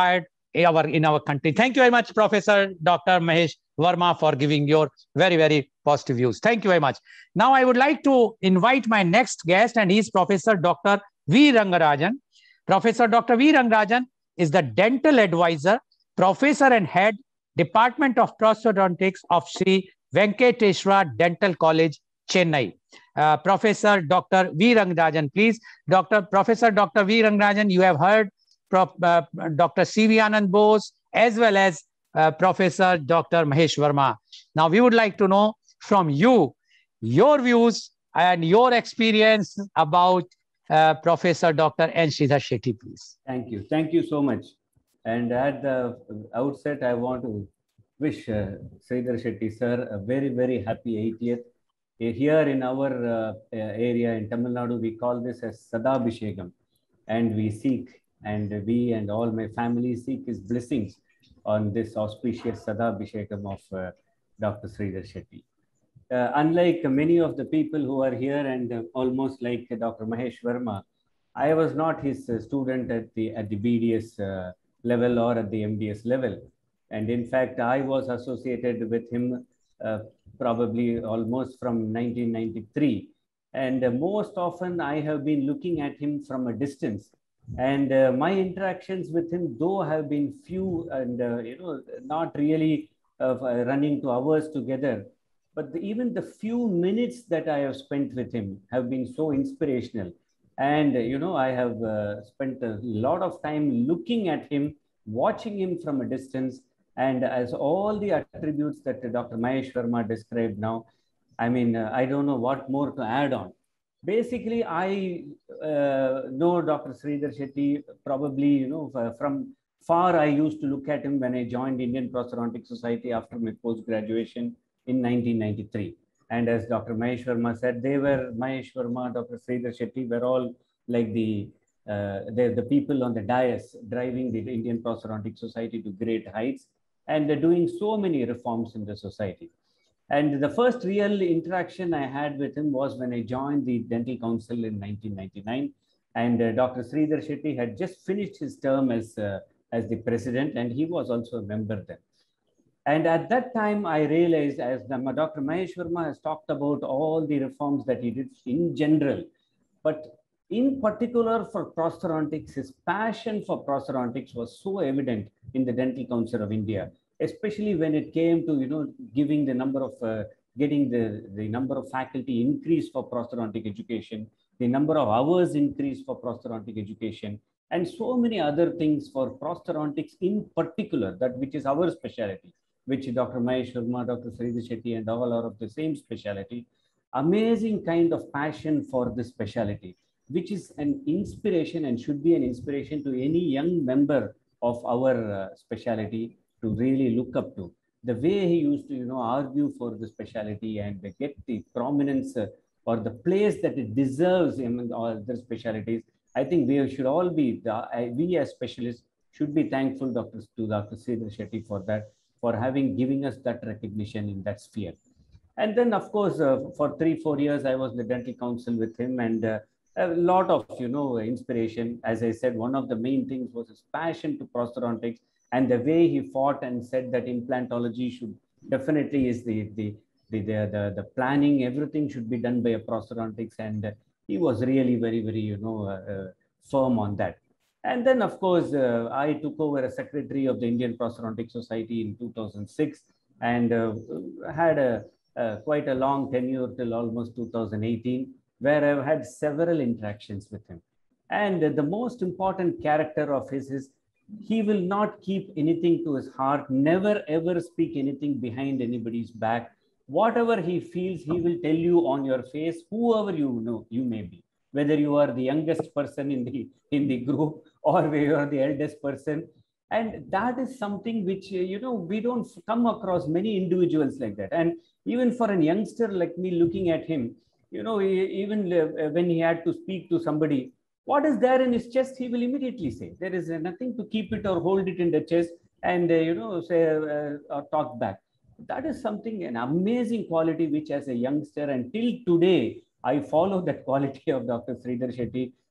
our, in our country. Thank you very much, Professor Doctor Mahesh Verma, for giving your very, very positive views. Thank you very much. Now, I would like to invite my next guest, and he is Professor Doctor V. Rangarajan. Professor Doctor V. Rangarajan is the dental advisor, professor and head, Department of Prosthodontics of Sri Venkateswara Dental College, Chennai. Uh, Professor Doctor V. Rangarajan, please. Doctor Professor Doctor V. Rangarajan, you have heard Prof, uh, Doctor C V Anand Bose as well as uh, Professor Doctor Mahesh Verma. Now, we would like to know from you your views and your experience about uh, Professor Doctor N. Sridhar Shetty, please. Thank you. Thank you so much. And at the outset, I want to wish uh, Sridhar Shetty sir a very, very happy eightieth. Here in our uh, area in Tamil Nadu, we call this as Sadabhishekam, and we seek, and we and all my family seek his blessings on this auspicious Sadabhishekam of uh, Doctor Sridhar Shetty. Uh, unlike many of the people who are here, and uh, almost like Doctor Mahesh Verma, I was not his uh, student at the at the B D S uh, level or at the M D S level, and in fact, I was associated with him uh, probably almost from nineteen ninety-three, and uh, most often I have been looking at him from a distance, and uh, my interactions with him, though have been few and uh, you know not really uh, running to hours together, but the, even the few minutes that I have spent with him have been so inspirational. And, you know, I have uh, spent a lot of time looking at him, watching him from a distance. And as all the attributes that Doctor Mahesh Verma described now, I mean, uh, I don't know what more to add on. Basically, I uh, know Doctor Sridhar Shetty probably, you know, from far. I used to look at him when I joined Indian Prosthodontic Society after my post-graduation in nineteen ninety-three. And as Doctor Mahesh Verma said, they were, Mahesh Verma, Doctor Sridhar Shetty were all like the, uh, the, the people on the dais driving the Indian Prosthodontic Society to great heights, and they're doing so many reforms in the society. And the first real interaction I had with him was when I joined the Dental Council in nineteen ninety-nine. And uh, Doctor Sridhar Shetty had just finished his term as, uh, as the president, and he was also a member then. And at that time, I realized, as Doctor Mahesh Verma has talked about all the reforms that he did in general, but in particular for prosthodontics, his passion for prosthodontics was so evident in the Dental Council of India, especially when it came to, you know, giving the number of, uh, getting the, the number of faculty increase for prosthodontic education, the number of hours increase for prosthodontic education, and so many other things for prosthodontics in particular, that which is our specialty, which Doctor Mahesh Verma, Doctor Sridhar Shetty, and all are of the same specialty. Amazing kind of passion for this specialty, which is an inspiration and should be an inspiration to any young member of our uh, specialty to really look up to. The way he used to, you know, argue for the specialty and get the prominence uh, or the place that it deserves in all the specialties. I think we should all be, the, uh, we as specialists should be thankful Doctor to Doctor Sridhar Shetty for that, for having given us that recognition in that sphere. And then, of course, uh, for three, four years, I was in the Dental Council with him, and uh, a lot of, you know, inspiration. As I said, one of the main things was his passion to prosthodontics, and the way he fought and said that implantology should definitely is the, the, the, the, the, the planning, everything should be done by a prosthodontics. And uh, he was really very, very, you know, uh, uh, firm on that. And then, of course, uh, I took over as secretary of the Indian Prosthodontic Society in two thousand six, and uh, had a, a quite a long tenure till almost two thousand eighteen, where I've had several interactions with him. And uh, the most important character of his is he will not keep anything to his heart, never ever speak anything behind anybody's back. Whatever he feels, he will tell you on your face, whoever you know you may be. Whether you are the youngest person in the in the group or whether you are the eldest person. And that is something which, you know, we don't come across many individuals like that. And even for a youngster like me looking at him, you know, even when he had to speak to somebody, what is there in his chest, he will immediately say. There is nothing to keep it or hold it in the chest and, you know, say uh, or talk back. That is something, an amazing quality, which as a youngster until today, I follow that quality of Doctor Sridhar Shetty,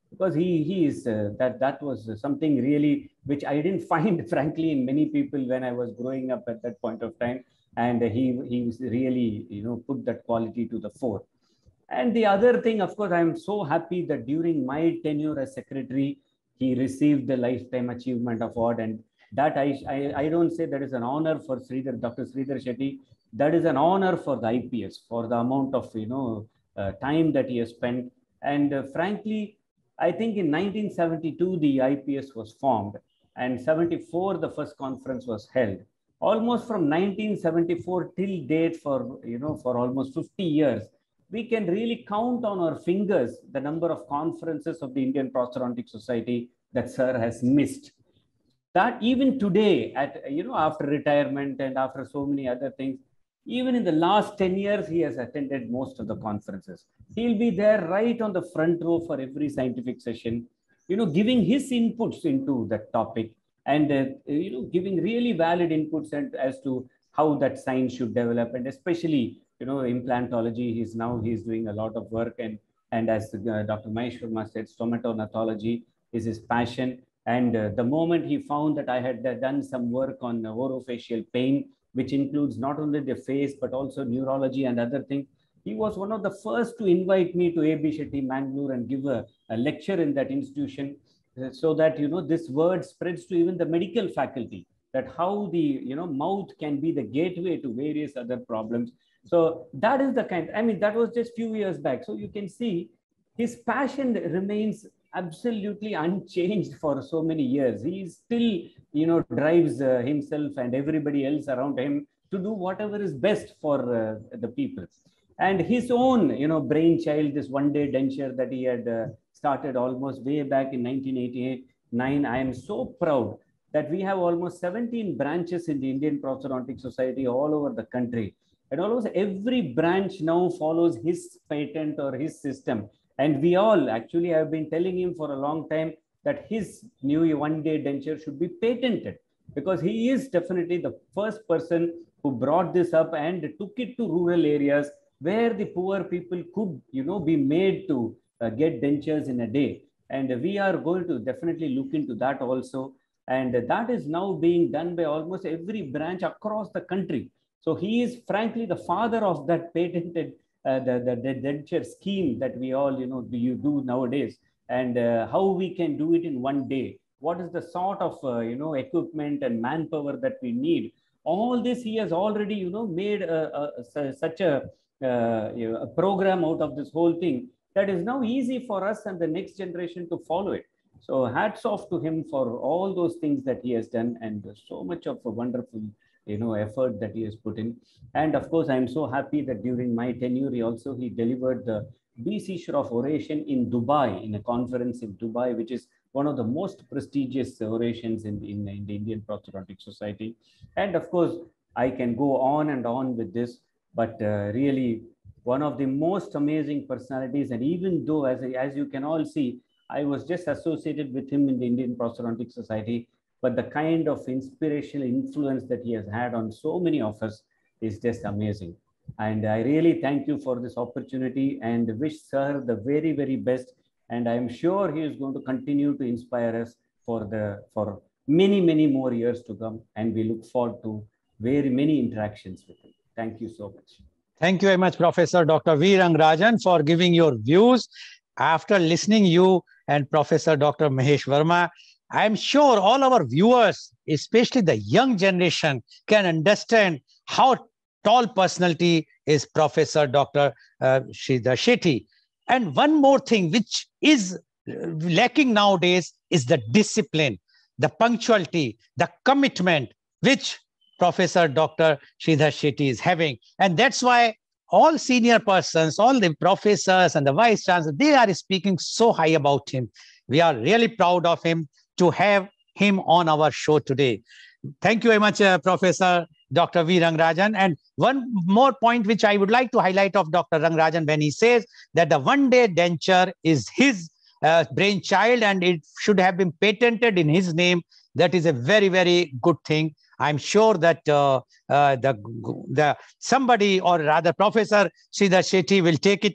because he, he is, uh, that, that was something really, which I didn't find, frankly, in many people when I was growing up at that point of time. And he, he was really, you know, put that quality to the fore. And the other thing, of course, I'm so happy that during my tenure as secretary, he received the Lifetime Achievement Award. And that I, I, I don't say that is an honor for Sridhar, Doctor Sridhar Shetty. That is an honor for the I P S, for the amount of, you know, uh, time that he has spent. And uh, frankly, I think in nineteen seventy-two, the I P S was formed, and seventy-four, the first conference was held. Almost from nineteen seventy-four till date, for, you know, for almost fifty years, we can really count on our fingers the number of conferences of the Indian Prosthodontic Society that sir has missed. That even today, at, you know, after retirement and after so many other things, even in the last ten years, he has attended most of the conferences. He'll be there right on the front row for every scientific session, you know, giving his inputs into that topic, and, uh, you know, giving really valid inputs and, as to how that science should develop. And especially, you know, implantology, he's now, he's doing a lot of work. And, and as uh, Doctor Mahesh Verma said, stomatognatology is his passion. And uh, the moment he found that I had uh, done some work on uh, orofacial pain, which includes not only the face, but also neurology and other things, he was one of the first to invite me to A B Shetty Mangalore and give a, a lecture in that institution, uh, so that, you know, this word spreads to even the medical faculty, that how the, you know, mouth can be the gateway to various other problems. So that is the kind, I mean, that was just few years back. So you can see his passion remains absolutely unchanged for so many years. He still, you know, drives uh, himself and everybody else around him to do whatever is best for uh, the people. And his own, you know, brainchild, this one-day denture that he had uh, started almost way back in nineteen eighty-eight nine. I am so proud that we have almost seventeen branches in the Indian Prosthodontic Society all over the country. And almost every branch now follows his patent or his system. And we all actually have been telling him for a long time that his new one-day denture should be patented, because he is definitely the first person who brought this up and took it to rural areas where the poor people could, you know, be made to uh, get dentures in a day. And we are going to definitely look into that also. And that is now being done by almost every branch across the country. So he is frankly the father of that patented uh, the, the, the denture scheme that we all, you know, do you do nowadays, and uh, how we can do it in one day. What is the sort of, uh, you know, equipment and manpower that we need? All this he has already, you know, made a, a, such a, uh, you know, a program out of this whole thing that is now easy for us and the next generation to follow it. So hats off to him for all those things that he has done, and so much of a wonderful, you know, effort that he has put in. And of course, I'm so happy that during my tenure, he also, he delivered the B C Shroff oration in Dubai, in a conference in Dubai, which is one of the most prestigious orations in, in, in the Indian Prosthodontic Society. And of course, I can go on and on with this, but uh, really one of the most amazing personalities. And even though, as, as you can all see, I was just associated with him in the Indian Prosthodontic Society, but the kind of inspirational influence that he has had on so many of us is just amazing. And I really thank you for this opportunity and wish sir the very, very best. And I'm sure he is going to continue to inspire us for the for many, many more years to come. And we look forward to very many interactions with him. Thank you so much. Thank you very much, Professor Doctor V. Rangarajan, for giving your views. After listening you and Professor Doctor Mahesh Verma, I'm sure all our viewers, especially the young generation, can understand how tall personality is Professor Doctor Uh, Sridhar Shetty. And one more thing which is lacking nowadays is the discipline, the punctuality, the commitment which Professor Doctor Sridhar Shetty is having. And that's why all senior persons, all the professors and the vice chancellors, they are speaking so high about him. We are really proud of him to have him on our show today. Thank you very much, uh, Professor Doctor V. Rangarajan. And one more point which I would like to highlight of Doctor Rangarajan, when he says that the one-day denture is his uh, brainchild and it should have been patented in his name, that is a very, very good thing. I'm sure that uh, uh, the, the somebody, or rather Professor Sridhar Shetty, will take it up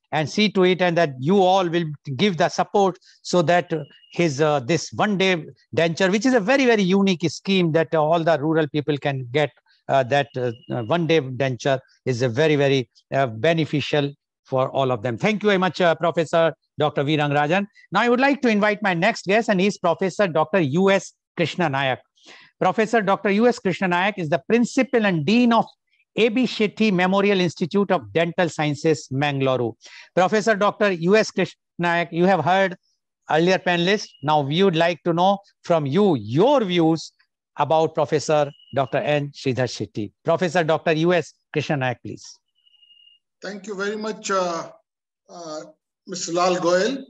and see to it, and that you all will give the support so that his uh, this one day denture, which is a very, very unique scheme that uh, all the rural people can get, uh, that uh, one day denture is a very, very uh, beneficial for all of them. Thank you very much, uh, Professor Doctor V. Rangarajan. Now I would like to invite my next guest, and he is Professor Doctor U S Krishna Nayak. Professor Doctor U S Krishna Nayak is the Principal and Dean of A B Shetty Memorial Institute of Dental Sciences, Mangalore. Professor Doctor U S Krishna Nayak, you have heard earlier panelists. Now we would like to know from you your views about Professor Doctor N. Sridhar Shetty. Professor Doctor U S Krishna Nayak, please. Thank you very much, uh, uh, Mister Lal Goyal.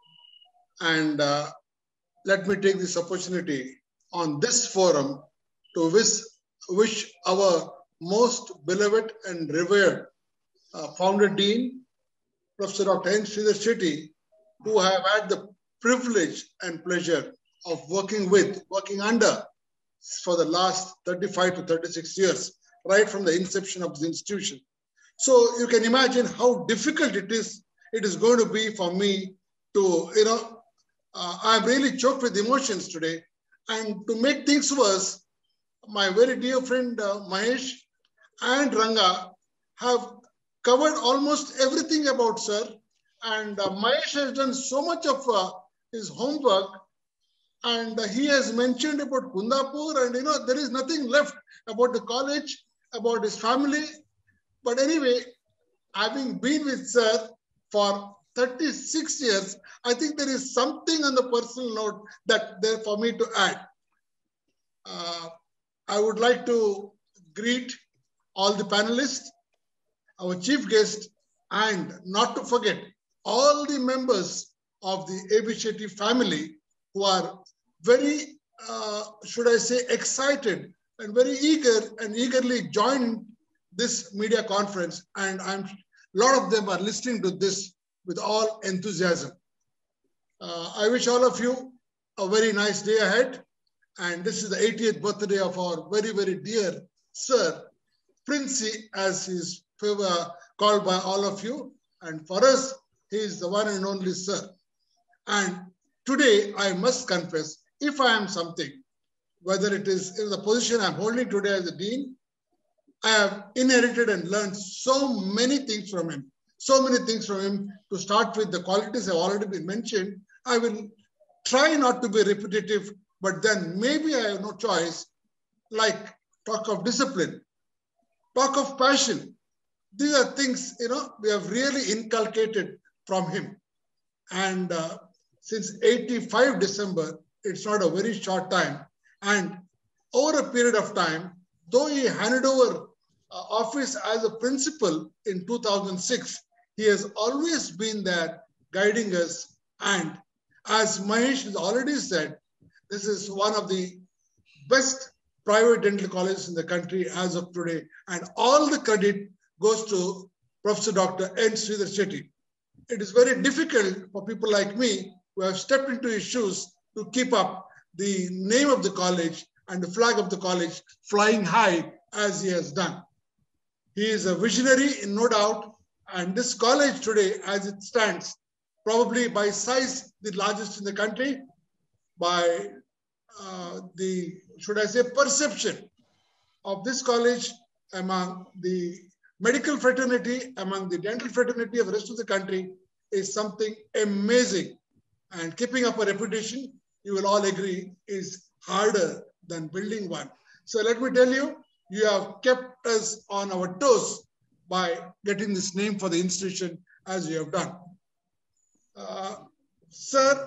And uh, let me take this opportunity on this forum to wish, wish our most beloved and revered uh, founder dean, Professor Doctor N. Sridhar Shetty, who have had the privilege and pleasure of working with, working under for the last thirty-five to thirty-six years, right from the inception of the institution. So you can imagine how difficult it is, it is going to be for me to, you know, uh, I'm really choked with emotions today. And to make things worse, my very dear friend uh, Mahesh and Ranga have covered almost everything about sir. And uh, Mahesh has done so much of uh, his homework, and uh, he has mentioned about Kundapur, and you know, there is nothing left about the college, about his family. But anyway, having been with sir for thirty-six years, I think there is something on the personal note that there for me to add. Uh, I would like to greet all the panelists, our chief guest, and not to forget all the members of the A B Shetty family who are very, uh, should I say, excited and very eager and eagerly joined this media conference. And I'm, a lot of them are listening to this with all enthusiasm. Uh, I wish all of you a very nice day ahead. And this is the eightieth birthday of our very, very dear sir, Princey, as he's called by all of you. And for us, he is the one and only sir. And today, I must confess, if I am something, whether it is in the position I'm holding today as a dean, I have inherited and learned so many things from him. So many things from him. To start with, the qualities have already been mentioned. I will try not to be repetitive, but then maybe I have no choice, like talk of discipline, talk of passion. These are things, you know, we have really inculcated from him. And uh, since eighty-five December, it's not a very short time. And over a period of time, though he handed over uh, office as a principal in two thousand six, he has always been there guiding us. And as Mahesh has already said, this is one of the best private dental colleges in the country as of today. And all the credit goes to Professor Doctor N. Sridhar Shetty. It is very difficult for people like me who have stepped into his shoes to keep up the name of the college and the flag of the college flying high as he has done. He is a visionary, no doubt, and this college today, as it stands, probably by size the largest in the country, by uh, the, should I say, perception of this college among the medical fraternity, among the dental fraternity of the rest of the country, is something amazing. And keeping up a reputation, you will all agree, is harder than building one. So let me tell you, you have kept us on our toes by getting this name for the institution as you have done. Uh, sir,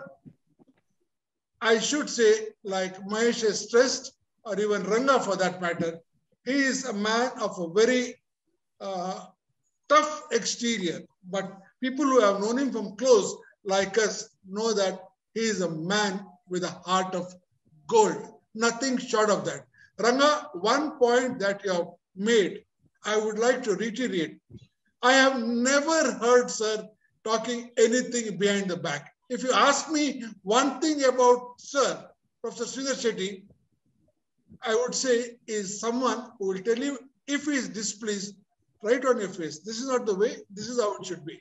I should say, like Mahesh has stressed, or even Ranga for that matter, he is a man of a very uh, tough exterior, but people who have known him from close, like us, know that he is a man with a heart of gold. Nothing short of that. Ranga, one point that you have made, I would like to reiterate. I have never heard sir talking anything behind the back. If you ask me one thing about sir, Professor Sridhar Shetty, I would say is someone who will tell you if he is displeased, right on your face. This is not the way, this is how it should be.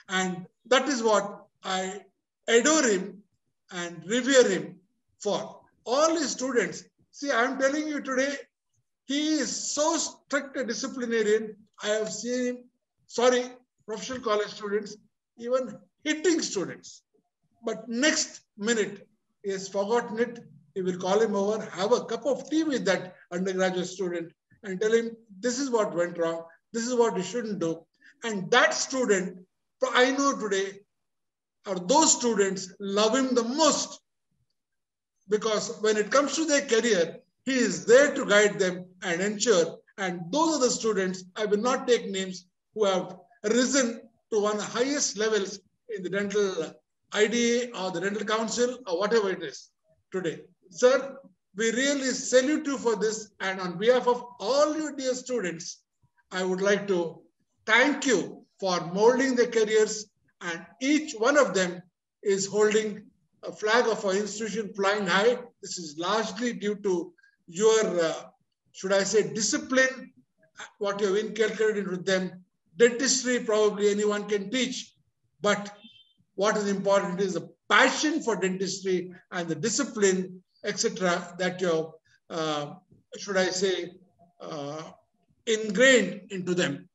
And that is what I adore him and revere him for. All his students, see, I'm telling you today, he is so strict a disciplinarian. I have seen him, sorry, professional college students, even hitting students. But next minute, he has forgotten it. He will call him over, have a cup of tea with that undergraduate student and tell him, this is what went wrong. This is what you shouldn't do. And that student, I know today, or those students love him the most, because when it comes to their career, he is there to guide them and ensure. And those are the students, I will not take names, who have risen to one of the highest levels in the dental I D A or the dental council or whatever it is today. Sir, we really salute you for this. And on behalf of all your dear students, I would like to thank you for molding their careers, and each one of them is holding a flag of our institution flying high. This is largely due to your, uh, should I say, discipline, what you have inculcated with them. Dentistry, probably anyone can teach, but what is important is the passion for dentistry and the discipline, et cetera, that you have, uh, should I say, uh, ingrained into them.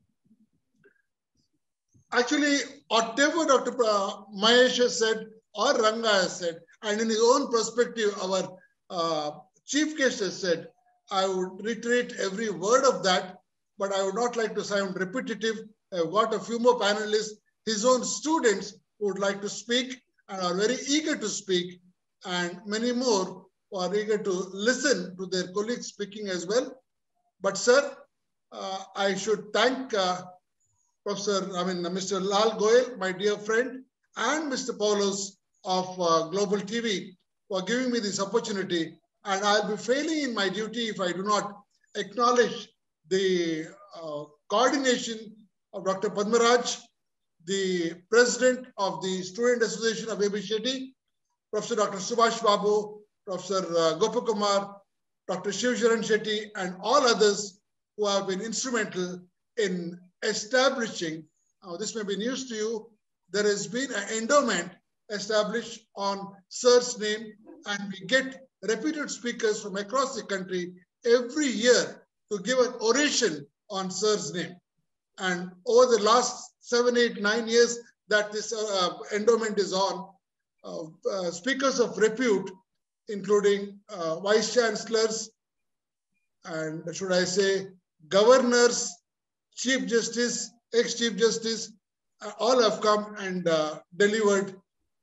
Actually, whatever Doctor Mahesh has said or Ranga has said, and in his own perspective, our uh, chief guest has said, I would reiterate every word of that, but I would not like to sound repetitive. I've got a few more panelists, his own students who would like to speak and are very eager to speak, and many more who are eager to listen to their colleagues speaking as well. But sir, uh, I should thank uh, Professor, I mean, Mister Lal Goyal, my dear friend, and Mister Paulos of uh, Global T V for giving me this opportunity. And I'll be failing in my duty if I do not acknowledge the uh, coordination of Doctor Padmaraj, the president of the Student Association of A B Shetty, Professor Doctor Subhash Babu, Professor uh, Gopakumar, Doctor Shivcharan Shetty, and all others who have been instrumental in establishing, uh, this may be news to you, there has been an endowment established on Sir's name, and we get reputed speakers from across the country every year to give an oration on Sir's name. And over the last seven, eight, nine years that this uh, endowment is on, uh, uh, speakers of repute, including uh, vice chancellors, and should I say, governors, Chief Justice, ex-Chief Justice, uh, all have come and uh, delivered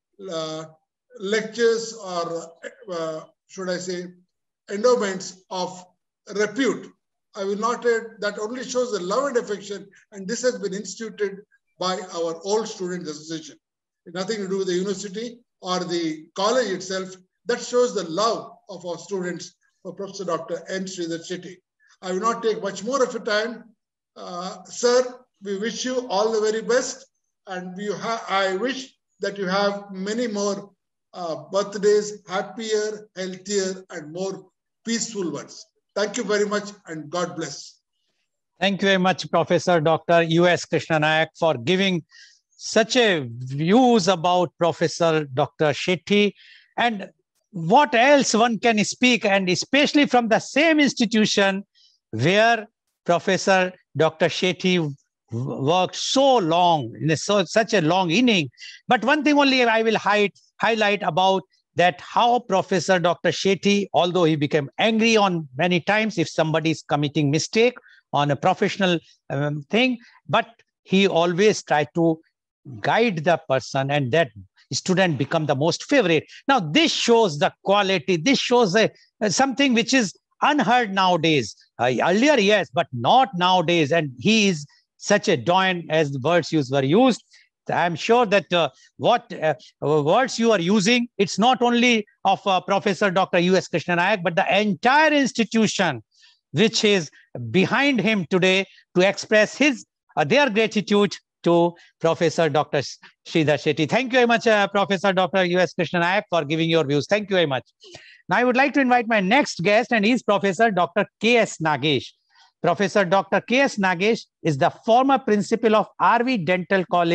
uh, lectures or, uh, should I say, endowments of repute. I will not add, that only shows the love and affection, and this has been instituted by our old student association. Nothing to do with the university or the college itself. That shows the love of our students for Professor Doctor N. Sridhar Shetty. I will not take much more of your time. Uh, sir, we wish you all the very best, and we I wish that you have many more uh, birthdays, happier, healthier, and more peaceful ones. Thank you very much, and God bless. Thank you very much, Professor Doctor U S Krishna Nayak, for giving such a views about Professor Doctor Shetty, and what else one can speak, and especially from the same institution where Professor Doctor Shetty worked so long, in a, so, such a long inning. But one thing only I will hide, highlight about that, how Professor Doctor Shetty, although he became angry on many times if somebody is committing mistake on a professional um, thing, but he always tried to guide the person, and that student become the most favorite. Now, this shows the quality, this shows a, something which is unheard nowadays. Uh, earlier, yes, but not nowadays. And he is such a doyen, as the words used were used. I'm sure that uh, what uh, words you are using, it's not only of uh, Professor Doctor U S Krishna Nayak, but the entire institution which is behind him today to express his uh, their gratitude to Professor Doctor Sridhar Shetty. Thank you very much, uh, Professor Doctor U S Krishna Nayak, for giving your views. Thank you very much. Now, I would like to invite my next guest, and he is Professor Doctor K S Nagesh. Professor Doctor K S Nagesh is the former principal of R V Dental College,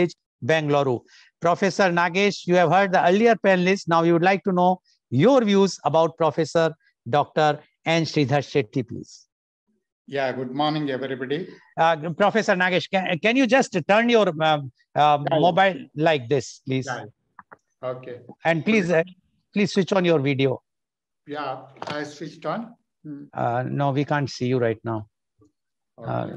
Bengaluru. Professor Nagesh, you have heard the earlier panelists. Now you would like to know your views about Professor Doctor N. Sridhar Shetty, please. Yeah, good morning, everybody. Uh, Professor Nagesh, can, can you just turn your um, uh, yeah, mobile like this, please? Yeah. Okay. And please, uh, please switch on your video. Yeah, I switched on. Uh, no, we can't see you right now. Okay. Uh,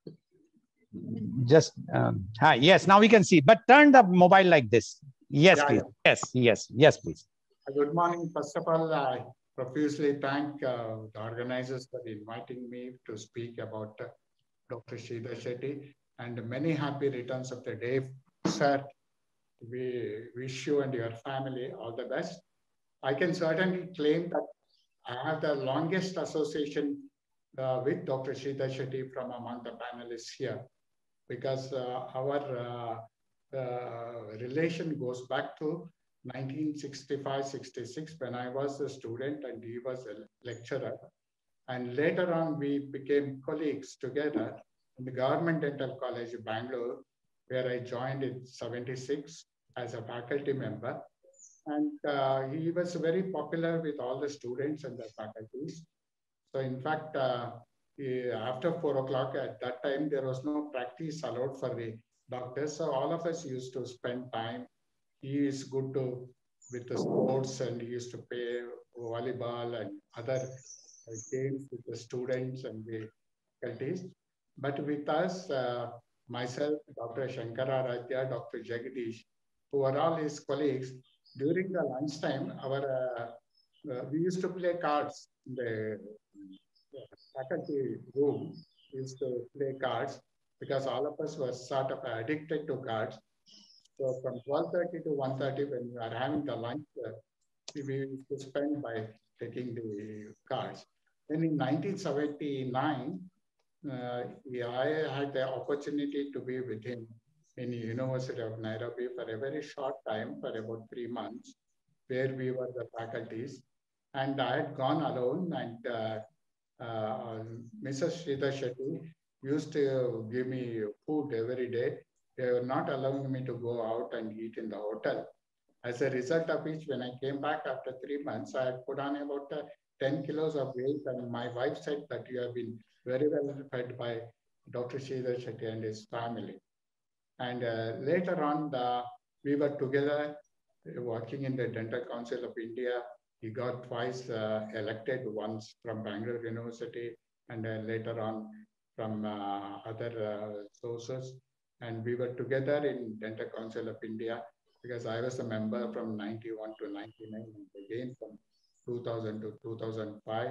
just, um, hi, yes, now we can see, but turn the mobile like this. Yes, Yeah, please. yeah. Yes, yes, yes, please. Good morning. First of all, I profusely thank uh, the organizers for inviting me to speak about uh, Doctor Sridhar Shetty, and many happy returns of the day, sir. We wish you and your family all the best. I can certainly claim that I have the longest association uh, with Doctor Sridhar Shetty from among the panelists here, because uh, our uh, uh, relation goes back to nineteen sixty-five sixty-six, when I was a student and he was a lecturer. And later on, we became colleagues together in the Government Dental College of Bangalore, where I joined in seventy-six as a faculty member. And uh, he was very popular with all the students and the faculties. So in fact, uh, he, after four o'clock at that time, there was no practice allowed for the doctors. So all of us used to spend time. He is good to with the sports, and he used to play volleyball and other games with the students and the faculties. But with us, uh, myself, Doctor Shankara Aradhya, Doctor Jagadish, who are all his colleagues, during the lunchtime, our uh, uh, we used to play cards in the faculty room. We used to play cards because all of us were sort of addicted to cards. So from twelve thirty to one thirty, when we are having the lunch, uh, we used to spend by taking the cards. Then in nineteen seventy-nine, uh, yeah, I had the opportunity to be with him in the University of Nairobi for a very short time, for about three months, where we were the faculties. And I had gone alone, and uh, uh, Missus Sridhar Shetty used to give me food every day. They were not allowing me to go out and eat in the hotel. As a result of which, when I came back after three months, I had put on about uh, ten kilos of weight, and my wife said that you have been very well fed by Doctor Sridhar Shetty and his family. And uh, later on, the, we were together working in the Dental Council of India. He got twice uh, elected, once from Bangalore University, and uh, later on from uh, other uh, sources. And we were together in Dental Council of India, because I was a member from ninety-one to ninety-nine, and again from two thousand to two thousand five.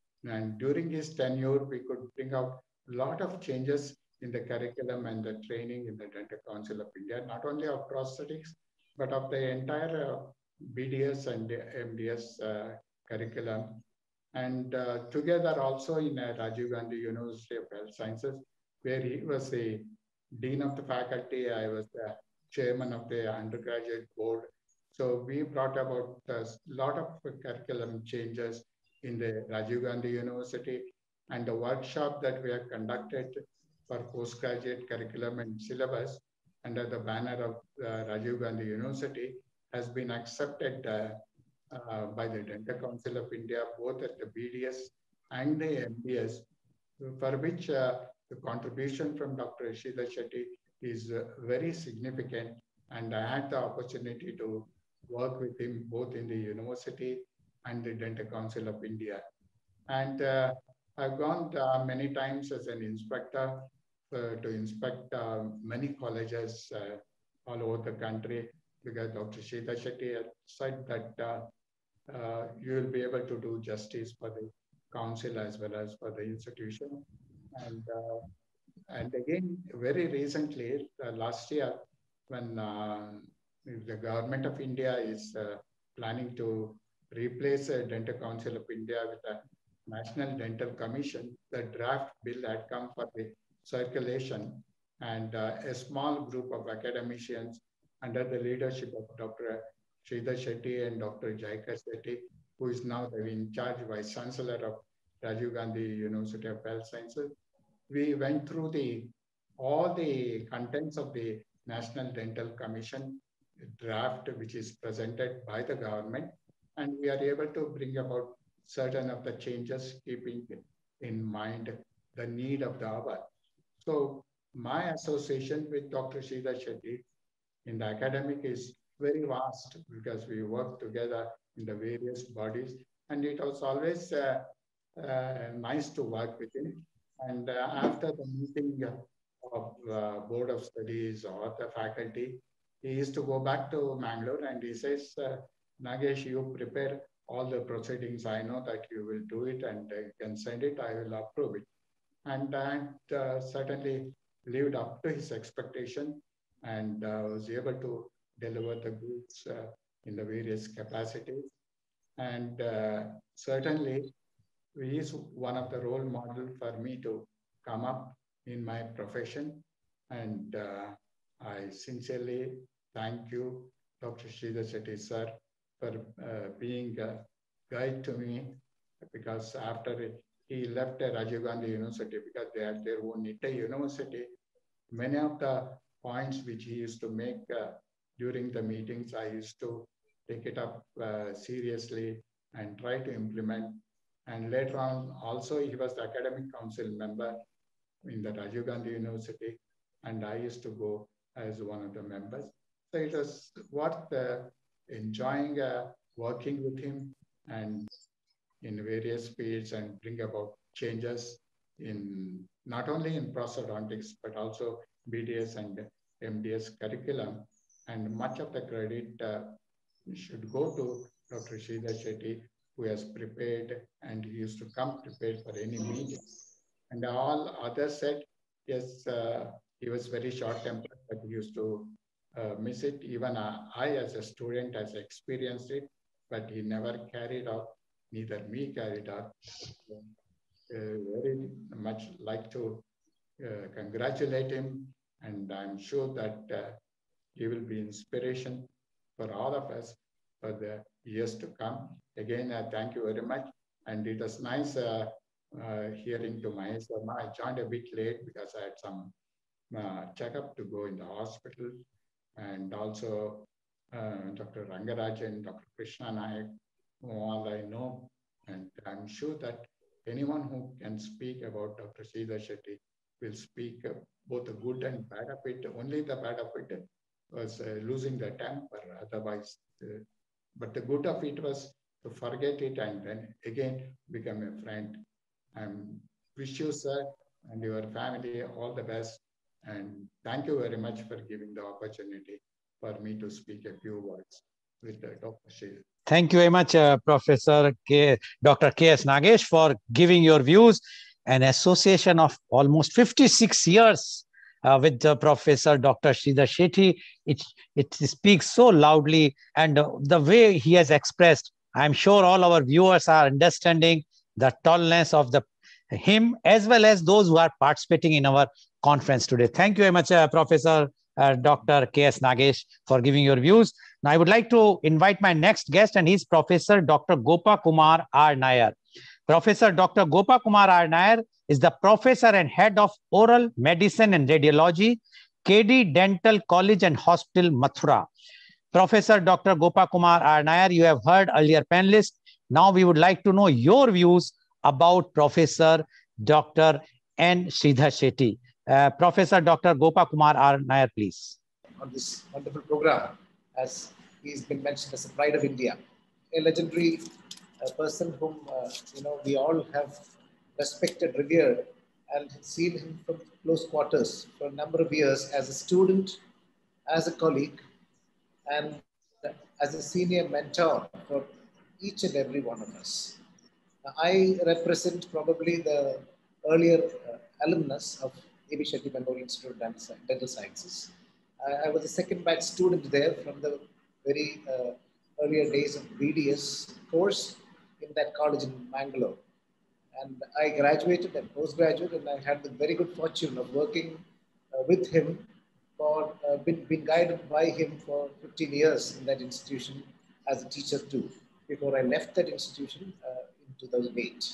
And during his tenure, we could bring out a lot of changes in the curriculum and the training in the Dental Council of India, not only of prosthetics, but of the entire uh, B D S and M D S uh, curriculum. And uh, together also in uh, Rajiv Gandhi University of Health Sciences, where he was the Dean of the Faculty, I was the Chairman of the undergraduate board. So we brought about a lot of curriculum changes in the Rajiv Gandhi University, and the workshop that we have conducted for postgraduate curriculum and syllabus under the banner of uh, Rajiv Gandhi University has been accepted uh, uh, by the Dental Council of India, both at the B D S and the M D S, for which uh, the contribution from Doctor Sridhar Shetty is uh, very significant. And I had the opportunity to work with him both in the university and the Dental Council of India. And uh, I've gone uh, many times as an inspector uh, to inspect uh, many colleges uh, all over the country, because Doctor Sridhar Shetty had said that uh, uh, you will be able to do justice for the council as well as for the institution. And, uh, and again, very recently, uh, last year, when uh, the government of India is uh, planning to replace the Dental Council of India with a National Dental Commission, the draft bill had come for the circulation, and uh, a small group of academicians under the leadership of Doctor Sridhar Shetty and Doctor Jayakar Shetty, who is now the in charge Vice Chancellor of Rajiv Gandhi University of Health Sciences. We went through the all the contents of the National Dental Commission draft, which is presented by the government, and we are able to bring about certain of the changes, keeping in mind the need of the hour. So my association with Doctor Sridhar Shetty in the academic is very vast because we work together in the various bodies, and it was always uh, uh, nice to work with him. And uh, after the meeting of uh, Board of Studies or the faculty, he used to go back to Mangalore and he says, uh, Nagesh, you prepare all the proceedings. I know that you will do it and uh, you can send it. I will approve it. And that uh, certainly lived up to his expectation and uh, was able to deliver the goods uh, in the various capacities. And uh, certainly, he is one of the role models for me to come up in my profession. And uh, I sincerely thank you, Doctor Sridhar Shetty, sir, for uh, being a guide to me, because after he left Rajiv Gandhi University, because they had their own Nittay University, many of the points which he used to make uh, during the meetings, I used to take it up uh, seriously and try to implement. And later on, also, he was the academic council member in the Rajiv Gandhi University, and I used to go as one of the members. So it was worth uh, enjoying uh, working with him and in various fields and bring about changes in not only in prosthodontics, but also B D S and M D S curriculum. And much of the credit uh, should go to Doctor Sridhar Shetty, who has prepared, and he used to come prepared for any meeting. And all others said, yes, uh, he was very short-tempered, but he used to uh, miss it. Even uh, I, as a student, has experienced it, but he never carried out, neither me carried out. Uh, very much like to uh, congratulate him, and I'm sure that uh, he will be inspiration for all of us for the years to come. Again, uh, thank you very much. And it was nice uh, uh, hearing to my son. I joined a bit late because I had some uh, checkup to go in the hospital. And also uh, Doctor Rangarajan, Doctor Krishna Nayak, who all I know. And I'm sure that anyone who can speak about Doctor Sridhar Shetty will speak uh, both the good and bad of it. Only the bad of it was uh, losing the temper, otherwise. Uh, but the good of it was to forget it and then again become a friend. I wish you, sir, and your family all the best. And thank you very much for giving the opportunity for me to speak a few words with uh, Doctor Sridhar. Thank you very much, uh, Professor K, Doctor K S Nagesh, for giving your views. An association of almost fifty-six years uh, with uh, Professor Doctor Sridhar Shetty. It, it speaks so loudly, and uh, the way he has expressed, I'm sure all our viewers are understanding the tallness of the him as well as those who are participating in our conference today. Thank you very much, uh, Professor uh, Doctor K S Nagesh, for giving your views. Now, I would like to invite my next guest, and he's Professor Doctor Gopa Kumar R. Nair. Professor Doctor Gopa Kumar R. Nair is the professor and head of oral medicine and radiology, K D Dental College and Hospital, Mathura. Professor Doctor Gopa Kumar R. Nair, you have heard earlier panelists. Now we would like to know your views about Professor Doctor N. Sridhar Shetty. Uh, Professor Doctor Gopa Kumar R. Nair, please. On this wonderful program, as he's been mentioned as a pride of India, a legendary uh, person whom uh, you know we all have respected, revered, and seen him from close quarters for a number of years as a student, as a colleague, and as a senior mentor for each and every one of us. I represent probably the earlier uh, alumnus of A B Shetty Memorial Institute of Dental Sciences. I, I was a second batch student there from the very uh, earlier days of B D S course in that college in Mangalore. And I graduated and postgraduate, and I had the very good fortune of working uh, with him for, uh, been, been guided by him for fifteen years in that institution as a teacher too, before I left that institution uh, in two thousand eight.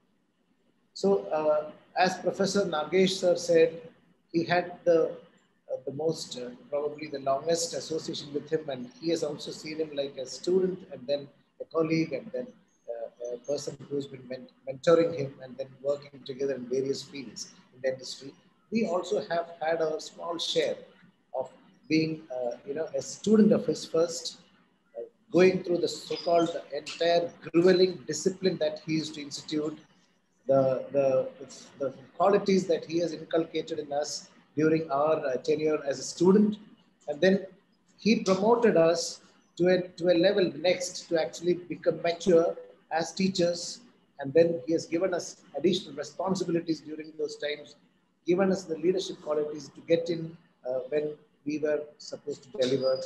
So uh, as Professor Nagesh sir said, he had the uh, the most, uh, probably the longest association with him, and he has also seen him like a student and then a colleague and then uh, a person who's been ment mentoring him and then working together in various fields in the industry. We also have had a small share of being, uh, you know, a student of his first, uh, going through the so-called entire grueling discipline that he used to institute, the, the, the qualities that he has inculcated in us during our uh, tenure as a student. And then he promoted us to a, to a level next to actually become mature as teachers. And then he has given us additional responsibilities during those times, given us the leadership qualities to get in uh, when we were supposed to deliver.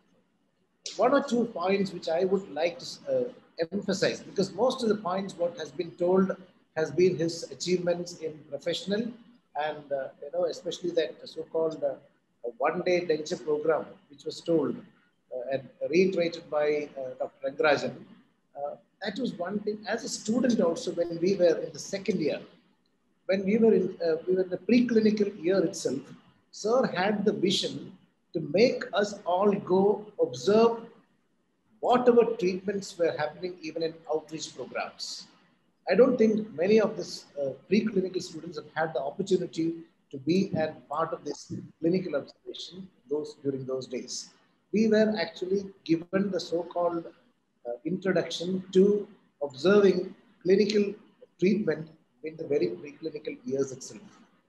One or two points which I would like to uh, emphasize, because most of the points what has been told has been his achievements in professional, and uh, you know, especially that so-called uh, one-day lecture program, which was told uh, and reiterated by uh, Doctor Rangarajan. Uh, that was one thing. As a student also, when we were in the second year, when we were in, uh, we were in the preclinical year itself, Sir had the vision to make us all go observe whatever treatments were happening even in outreach programs. I don't think many of these uh, preclinical students have had the opportunity to be a part of this clinical observation those, during those days. We were actually given the so-called uh, introduction to observing clinical treatment in the very preclinical years itself.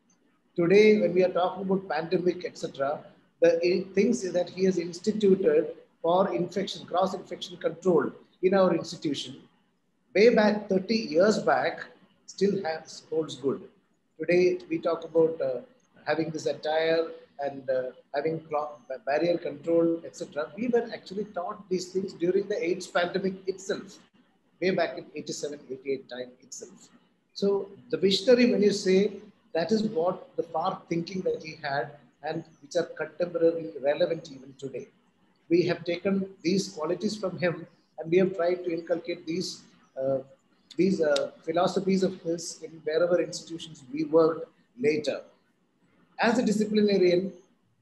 Today, when we are talking about pandemic, et cetera, the things that he has instituted for infection, cross-infection control in our institution, way back thirty years back, still has, holds good. Today, we talk about uh, having this attire and uh, having barrier control, et cetera. We were actually taught these things during the AIDS pandemic itself, way back in eighty-seven, eighty-eight time itself. So the visionary, when you say, that is what the far thinking that he had and which are contemporarily relevant even today. We have taken these qualities from him and we have tried to inculcate these, uh, these uh, philosophies of his in wherever institutions we worked later. As a disciplinarian,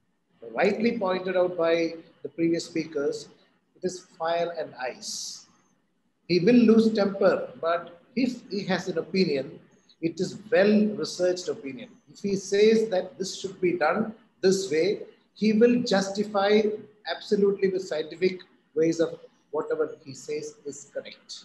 rightly pointed out by the previous speakers, it is fire and ice. He will lose temper, but if he has an opinion, it is well-researched opinion. If he says that this should be done this way, he will justify absolutely with scientific ways of whatever he says is correct.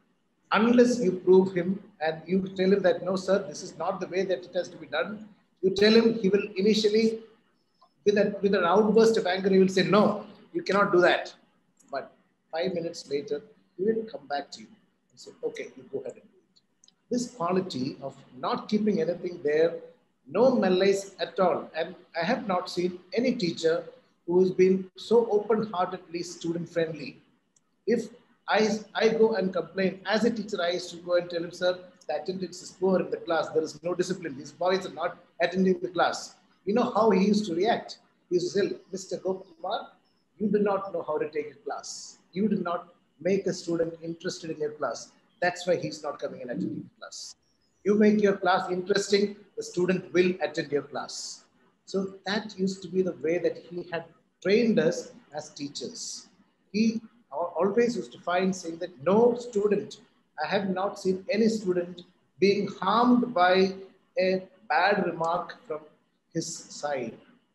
Unless you prove him and you tell him that, no, sir, this is not the way that it has to be done, you tell him, he will initially, with, a, with an outburst of anger, he will say, no, you cannot do that. But five minutes later, he will come back to you and say, okay, you go ahead and do it. This quality of not keeping anything there, no malice at all. And I have not seen any teacher who has been so open-heartedly student-friendly. If I, I go and complain, as a teacher, I used to go and tell him, sir, the attendance is poor in the class. There is no discipline. These boys are not attending the class. You know how he used to react? He used to say, Mister Gopkumar, you do not know how to take a class. You do not make a student interested in your class. That's why he's not coming and attending the class. You make your class interesting, the student will attend your class. So that used to be the way that he had trained us as teachers. He always used to find saying that no student, I have not seen any student being harmed by a bad remark from his side.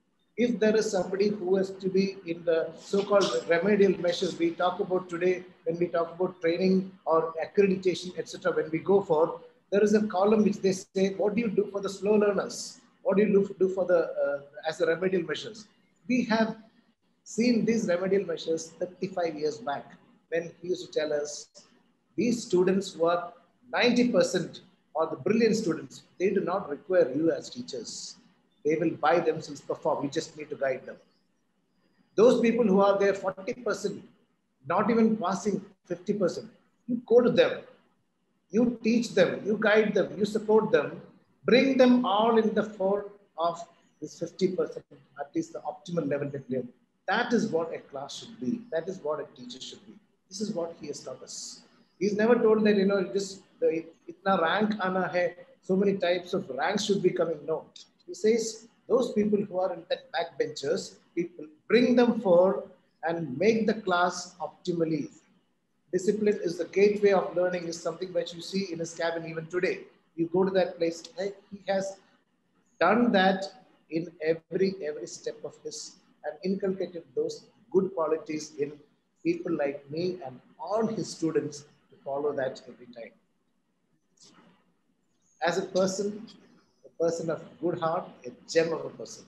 If there is somebody who has to be in the so-called remedial measures we talk about today, when we talk about training or accreditation, et cetera, when we go for, there is a column which they say, what do you do for the slow learners? What do you do for the, uh, as the remedial measures? We have seen these remedial measures thirty-five years back when he used to tell us, these students who are ninety percent or the brilliant students, they do not require you as teachers. They will by themselves perform. You just need to guide them. Those people who are there forty percent, not even passing fifty percent, you go to them. You teach them, you guide them, you support them, bring them all in the fold of this fifty percent, at least the optimal level that they have. That is what a class should be. That is what a teacher should be. This is what he has taught us. He's never told that, you know, just the itna rank ana hai, so many types of ranks should be coming. No. He says, those people who are in that backbenchers, people, bring them forward and make the class optimally. Discipline is the gateway of learning is something which you see in his cabin even today. You go to that place, right? He has done that in every, every step of his and inculcated those good qualities in people like me and all his students to follow that every time. As a person, a person of good heart, a gem of a person.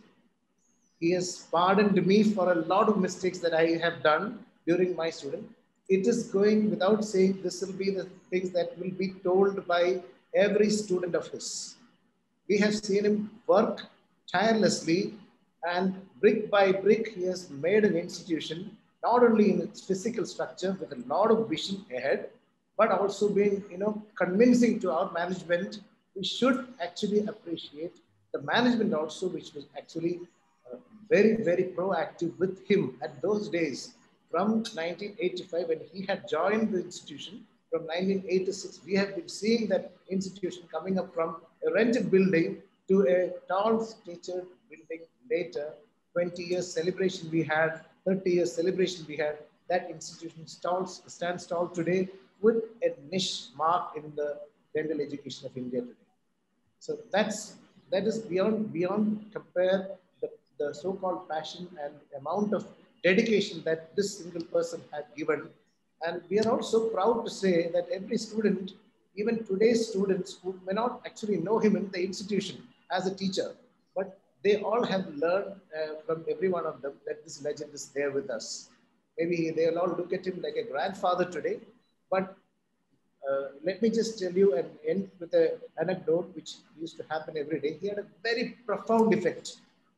He has pardoned me for a lot of mistakes that I have done during my student. It is going without saying, this will be the things that will be told by every student of his. We have seen him work tirelessly, and brick by brick, he has made an institution, not only in its physical structure with a lot of vision ahead, but also being, you know, convincing to our management. We should actually appreciate the management also, which was actually uh, very, very proactive with him at those days. From nineteen eighty-five, when he had joined the institution, from nineteen eighty-six, we have been seeing that institution coming up from a rented building to a tall stature building later. twenty years celebration we had, thirty years celebration we had. That institution stalls, stands tall today with a niche mark in the dental education of India today. So that's, that is beyond, beyond compare the, the so-called passion and amount of dedication that this single person had given. And we are also proud to say that every student, even today's students who may not actually know him in the institution as a teacher, but they all have learned uh, from every one of them that this legend is there with us. Maybe they'll all look at him like a grandfather today, but uh, let me just tell you and end with an anecdote which used to happen every day. He had a very profound effect.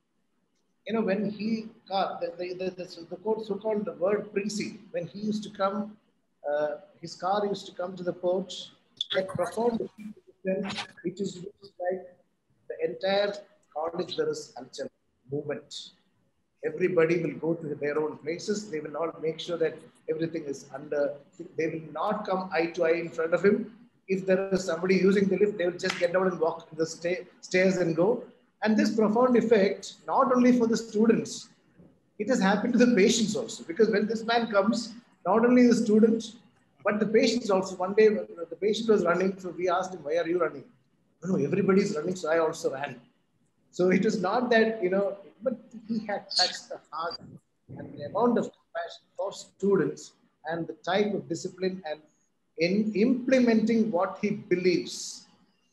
You know, when he, uh, the, the, the, the, the so-called the word Princey, when he used to come, uh, his car used to come to the porch, that profound effect, it is like the entire college there is culture movement. Everybody will go to their own places. They will all make sure that everything is under, they will not come eye to eye in front of him. If there is somebody using the lift, they will just get down and walk the sta stairs and go. And this profound effect, not only for the students, it has happened to the patients also. Because when this man comes, not only the students, but the patients also. One day, the patient was running, so we asked him, why are you running? No, no, everybody is running, so I also ran. So it was not that, you know, but he had touched the heart and the amount of compassion for students and the type of discipline and in implementing what he believes.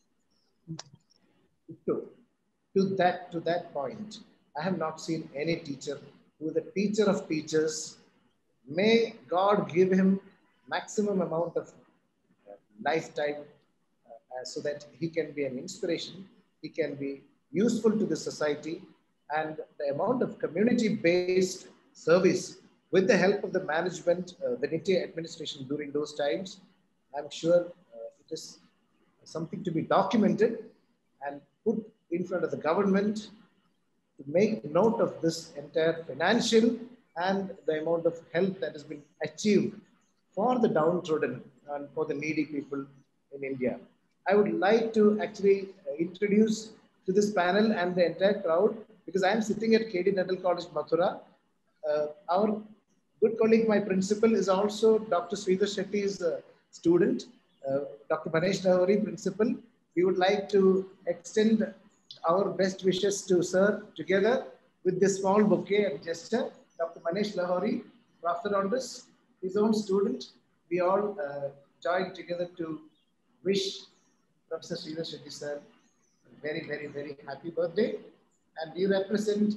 To, to that, to that point, I have not seen any teacher who is a teacher of teachers. May God give him maximum amount of uh, lifetime uh, so that he can be an inspiration, he can be useful to the society, and the amount of community-based service with the help of the management, uh, the N I T E administration during those times, I'm sure uh, it is something to be documented and put in front of the government to make note of this entire financial and the amount of help that has been achieved for the downtrodden and for the needy people in India. I would like to actually introduce to this panel and the entire crowd, because I am sitting at K D Dental College, Mathura. Uh, our good colleague, my principal, is also Doctor Sridhar Shetty's uh, student, uh, Doctor Manesh Lahori, principal. We would like to extend our best wishes to sir together with this small bouquet and gesture. Doctor Manesh Lahori, Professor Honors, his own student. We all uh, joined together to wish Professor Sridhar Shetty sir very, very, very happy birthday. And we represent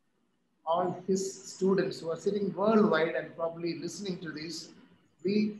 all his students who are sitting worldwide and probably listening to this. We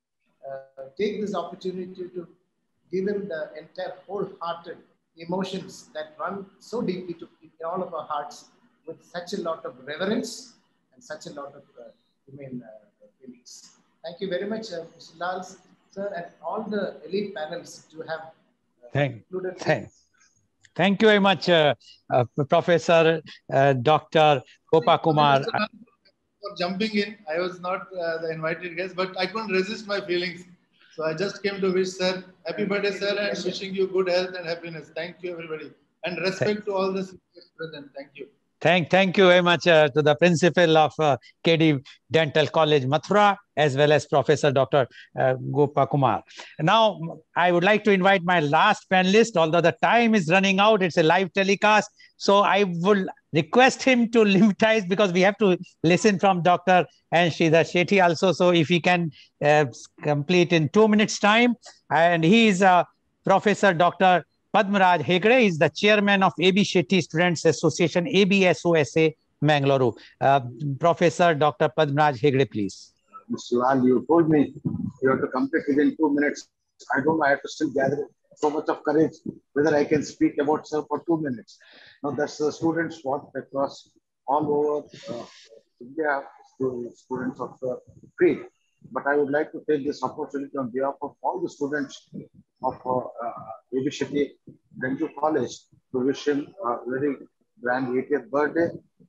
uh, take this opportunity to give him the entire wholehearted emotions that run so deeply to in all of our hearts with such a lot of reverence and such a lot of uh, humane uh, feelings. Thank you very much, uh, Mister Lal, sir, and all the elite panels to have uh, Thank, included. thanks. Thank you very much, uh, uh, Professor uh, Doctor Gopakumar. For jumping in, I was not uh, the invited guest, but I couldn't resist my feelings. So I just came to wish sir, happy birthday, sir, and wishing you good health and happiness. Thank you, everybody. and respect to all the seniors present. Thank you. Thank, thank you very much uh, to the principal of uh, K D Dental College, Mathura, as well as Professor Doctor Uh, Gopa Kumar. Now, I would like to invite my last panelist, although the time is running out, it's a live telecast. So I would request him to limitize because we have to listen from Doctor N. Sridhar Shetty also. So if he can uh, complete in two minutes time, and he is uh, Professor Doctor Padmaraj Hegde is the chairman of A B Shetty Students Association, A B S O S A, Mangaluru. Uh, Professor Doctor Padmaraj Hegde, please. Mister Lal, you told me you have to complete within two minutes. I don't know, I have to still gather so much of courage whether I can speak about sir for two minutes. Now, that's the students walked across all over uh, India, students of the field. But I would like to take this opportunity on behalf of all the students of uh, uh, A B Shetty Dental College to wish him a very grand eightieth birthday.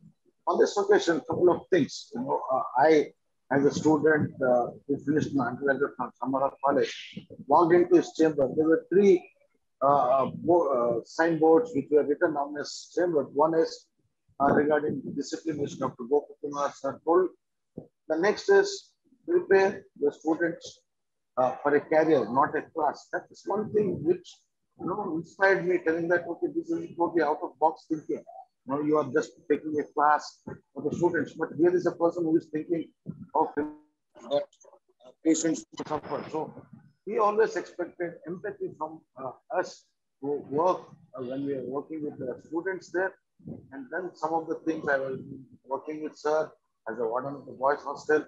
On this occasion, a couple of things. You know, uh, I, as a student uh, who finished my undergraduate from Samara College, walked into his chamber. There were three uh, uh, signboards which were written on his chamber. One is uh, regarding discipline, which Doctor Gopa Kumar sir told. The next is prepare the students uh, for a career, not a class. That is one thing which you know inspired me, telling that okay, this is totally out of box thinking. You know, you are just taking a class for the students, but here is a person who is thinking of that uh, patients to suffer. So he always expected empathy from uh, us who work uh, when we are working with the students there. And then some of the things I was working with sir as a warden of the boys hostel.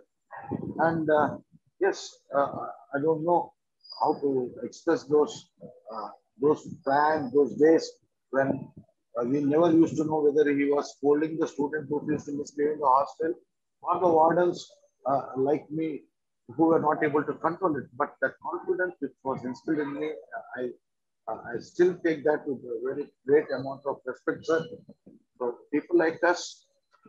And uh, yes, uh, I don't know how to express those uh, those plans, those days when uh, we never used to know whether he was scolding the student who used to misbehave in the hostel or the wardens uh, like me who were not able to control it. But that confidence which was instilled in me, uh, I uh, I still take that with a very great amount of respect, sir. So people like us,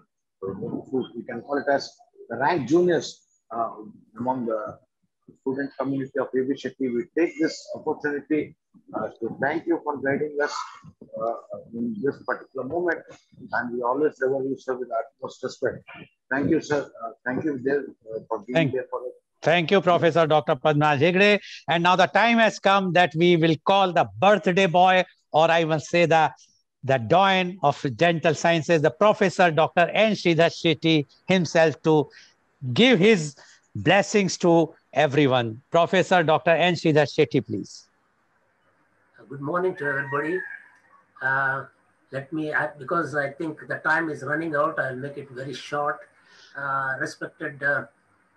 we can call it as the rank juniors uh, among the student community of A B Shetty, we take this opportunity uh, to thank you for guiding us uh, in this particular moment, and we always ever you sir with utmost respect. Thank you, sir. Uh, thank you, there uh, for being thank, there for us. Thank you, Professor Doctor Padmaraj Hegde. And now the time has come that we will call the birthday boy, or I must say the the doyen of dental sciences, the Professor Doctor N. Sridhar Shetty himself, to give his blessings to everyone. Professor Doctor N. Sridhar Shetty, please. Good morning to everybody. Uh, let me, I, because I think the time is running out, I'll make it very short. Uh, respected uh,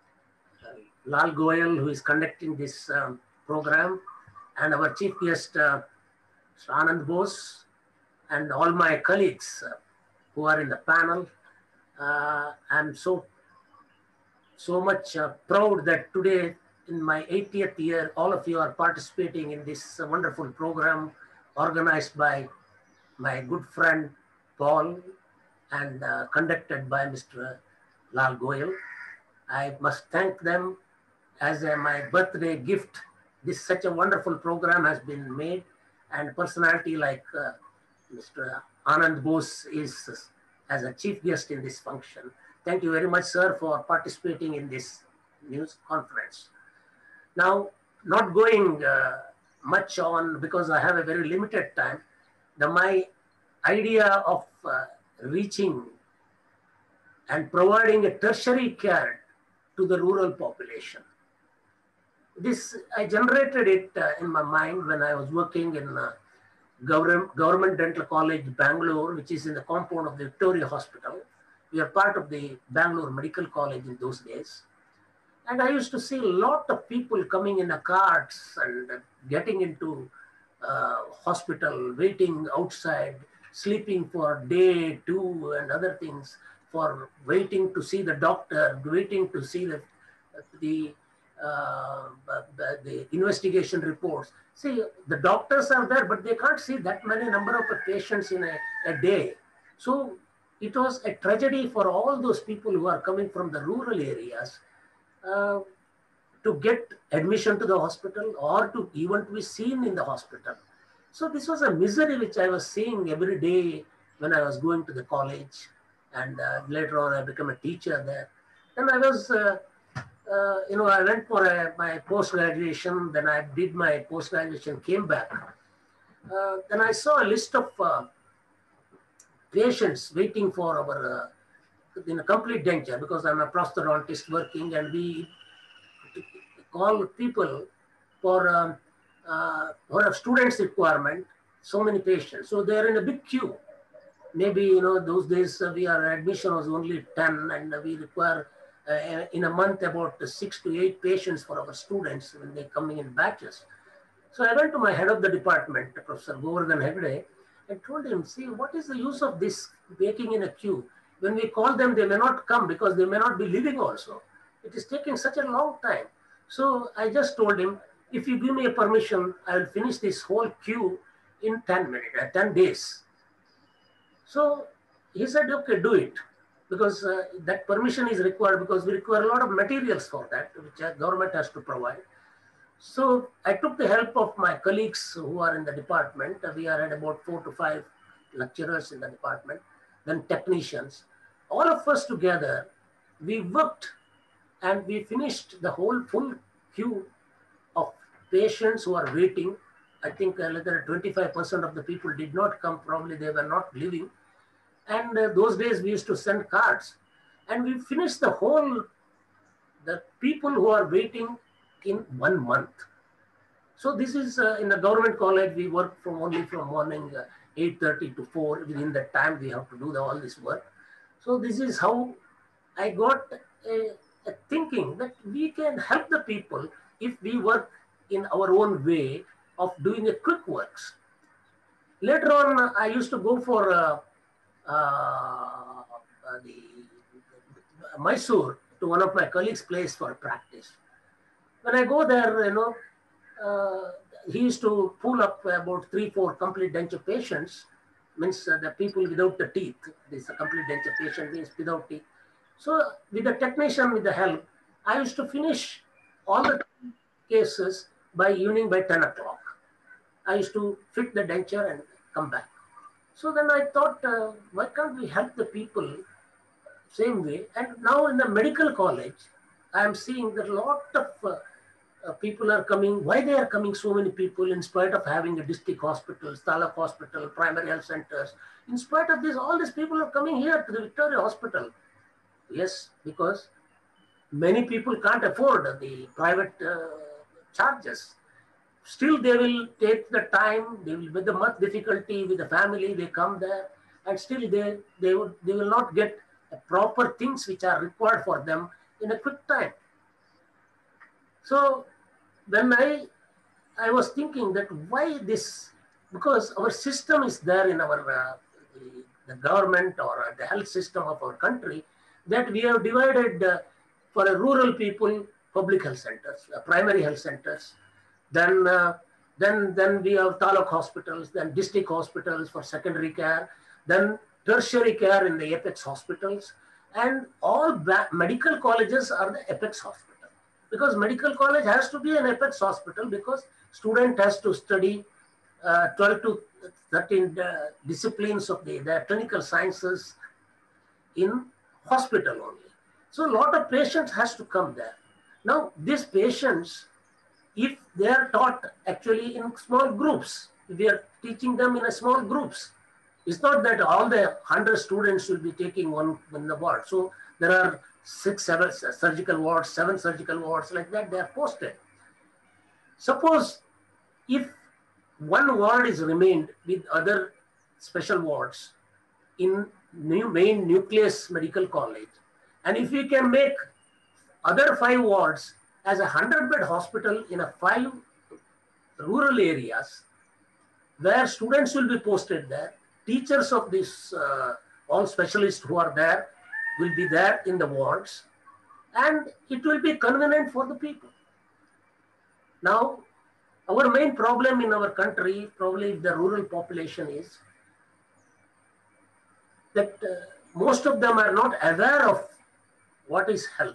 Lal Goyal, who is conducting this um, program, and our chief guest, uh, Anand Bose, and all my colleagues uh, who are in the panel. Uh, I'm so, so much uh, proud that today, in my eightieth year, all of you are participating in this uh, wonderful program organized by my good friend Paul and uh, conducted by Mister Lal Goyal. I must thank them as a, my birthday gift. This such a wonderful program has been made, and personality like uh, Mister Anand Bose is uh, as a chief guest in this function. Thank you very much, sir, for participating in this news conference. Now, not going uh, much on because I have a very limited time, the, my idea of uh, reaching and providing a tertiary care to the rural population. This, I generated it uh, in my mind when I was working in uh, government, government Dental College, Bangalore, which is in the compound of the Victoria Hospital. We are part of the Bangalore Medical College in those days. And I used to see a lot of people coming in the carts and getting into uh, hospital, waiting outside, sleeping for day, two, and other things, for waiting to see the doctor, waiting to see the, the, uh, the, the investigation reports. See, the doctors are there, but they can't see that many number of patients in a, a day. So it was a tragedy for all those people who are coming from the rural areas Uh, to get admission to the hospital or to even to be seen in the hospital. So this was a misery which I was seeing every day when I was going to the college, and uh, later on I became a teacher there. And I was, uh, uh, you know, I went for a, my post-graduation, then I did my post-graduation, came back. Uh, then I saw a list of uh, patients waiting for our, uh, in a complete denture, because I'm a prosthodontist working, and we call people for, um, uh, for a student's requirement, so many patients. So they're in a big queue. Maybe, you know, those days uh, we our admission was only ten, and we require uh, in a month about six to eight patients for our students when they're coming in batches. So I went to my head of the department, Professor Govardhan Hegde, and told him, see, what is the use of this waiting in a queue? When we call them, they may not come because they may not be living also. It is taking such a long time. So I just told him, if you give me a permission, I will finish this whole queue in ten minutes, uh, ten days. So he said, okay, do it. Because uh, that permission is required, because we require a lot of materials for that, which our government has to provide. So I took the help of my colleagues who are in the department. We are at about four to five lecturers in the department, then technicians. All of us together, we worked and we finished the whole full queue of patients who are waiting. I think uh, twenty-five percent of the people did not come, probably they were not living. And uh, those days we used to send cards. And we finished the whole, the people who are waiting in one month. So this is uh, in the government college, we work from only from morning uh, eight thirty to four. Within that time, we have to do the, all this work. So this is how I got a, a thinking that we can help the people if we work in our own way of doing a quick works. Later on, I used to go for uh, uh, the, the Mysore to one of my colleagues' place for practice. When I go there, you know, uh, he used to pull up about three, four complete denture patients, means uh, the people without the teeth. This is a complete denture patient means without teeth. So with the technician, with the help, I used to finish all the cases by evening by ten o'clock. I used to fit the denture and come back. So then I thought, uh, why can't we help the people same way? And now in the medical college, I am seeing that a lot of uh, uh, people are coming. Why they are coming so many people in spite of having a district hospital, Taluk hospital, primary health centers. In spite of this, all these people are coming here to the Victoria Hospital. Yes, because many people can't afford the private uh, charges. Still, they will take the time, they will, with the much difficulty, with the family, they come there, and still they, they, would, they will not get proper things which are required for them in a quick time. So when I, I was thinking that why this, because our system is there in our, uh, the, the government or the health system of our country, that we have divided uh, for a rural people, public health centers, uh, primary health centers. Then, uh, then, then we have Taluk hospitals, then district hospitals for secondary care, then tertiary care in the Apex hospitals, and all medical colleges are the Apex hospital. Because medical college has to be an Apex hospital because student has to study uh, twelve to thirteen uh, disciplines of the, the clinical sciences in hospital only. So a lot of patients has to come there. Now these patients, if they are taught actually in small groups, we are teaching them in a small groups. It's not that all the one hundred students will be taking one in the ward. So there are six, seven surgical wards, seven surgical wards, like that, they are posted. Suppose if one ward is remained with other special wards in new main nucleus medical college, and if we can make other five wards as a hundred bed hospital in a five rural areas where students will be posted there, teachers of this, uh, all specialists who are there will be there in the wards, and it will be convenient for the people. Now, our main problem in our country, probably the rural population, is that uh, most of them are not aware of what is health,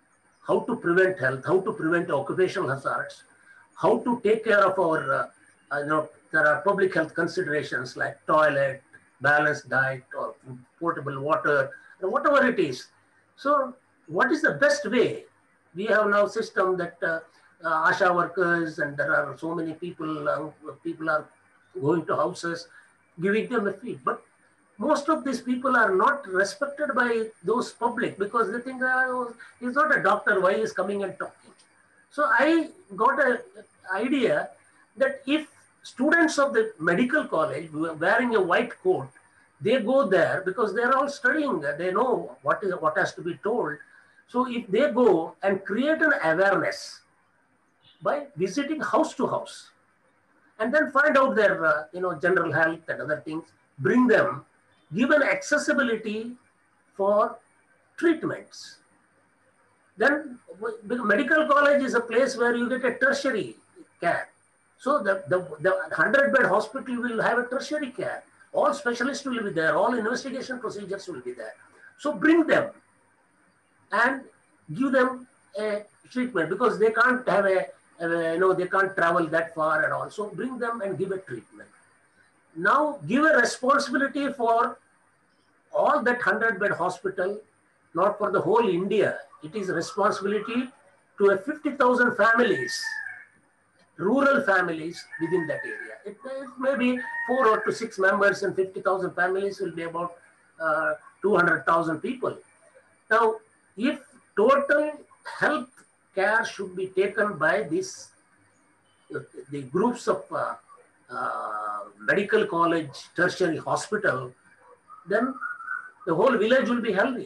how to prevent health, how to prevent occupational hazards, how to take care of our uh, uh, you know, there are public health considerations like toilet, balanced diet, or potable water, or whatever it is. So what is the best way? We have now system that uh, uh, ASHA workers, and there are so many people, uh, people are going to houses, giving them a fee. But most of these people are not respected by those public because they think, oh, he's not a doctor, why he's coming and talking? So I got an idea that if students of the medical college wearing a white coat, they go there because they're all studying, they know what is what has to be told. So if they go and create an awareness by visiting house to house, and then find out their uh, you know, general health and other things, bring them, give an accessibility for treatments. Then medical college is a place where you get a tertiary care. So the, the, the one hundred bed hospital will have a tertiary care. All specialists will be there. All investigation procedures will be there. So bring them and give them a treatment because they can't have a, a you know, they can't travel that far and all. So bring them and give a treatment. Now give a responsibility for all that one hundred bed hospital, not for the whole India. It is a responsibility to a fifty thousand families, rural families within that area. It, it may be four or to six members, and fifty thousand families will be about uh, two hundred thousand people. Now, if total health care should be taken by this, uh, the groups of uh, uh, medical college, tertiary hospital, then the whole village will be healthy.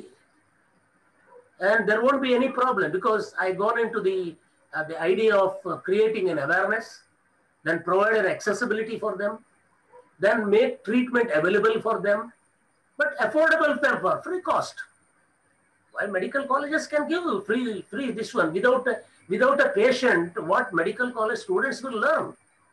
And there won't be any problem because I gone into the, uh, the idea of uh, creating an awareness, then provide an accessibility for them, then make treatment available for them, but affordable for free cost. Why medical colleges can give free, free this one without a, without a patient, what medical college students will learn.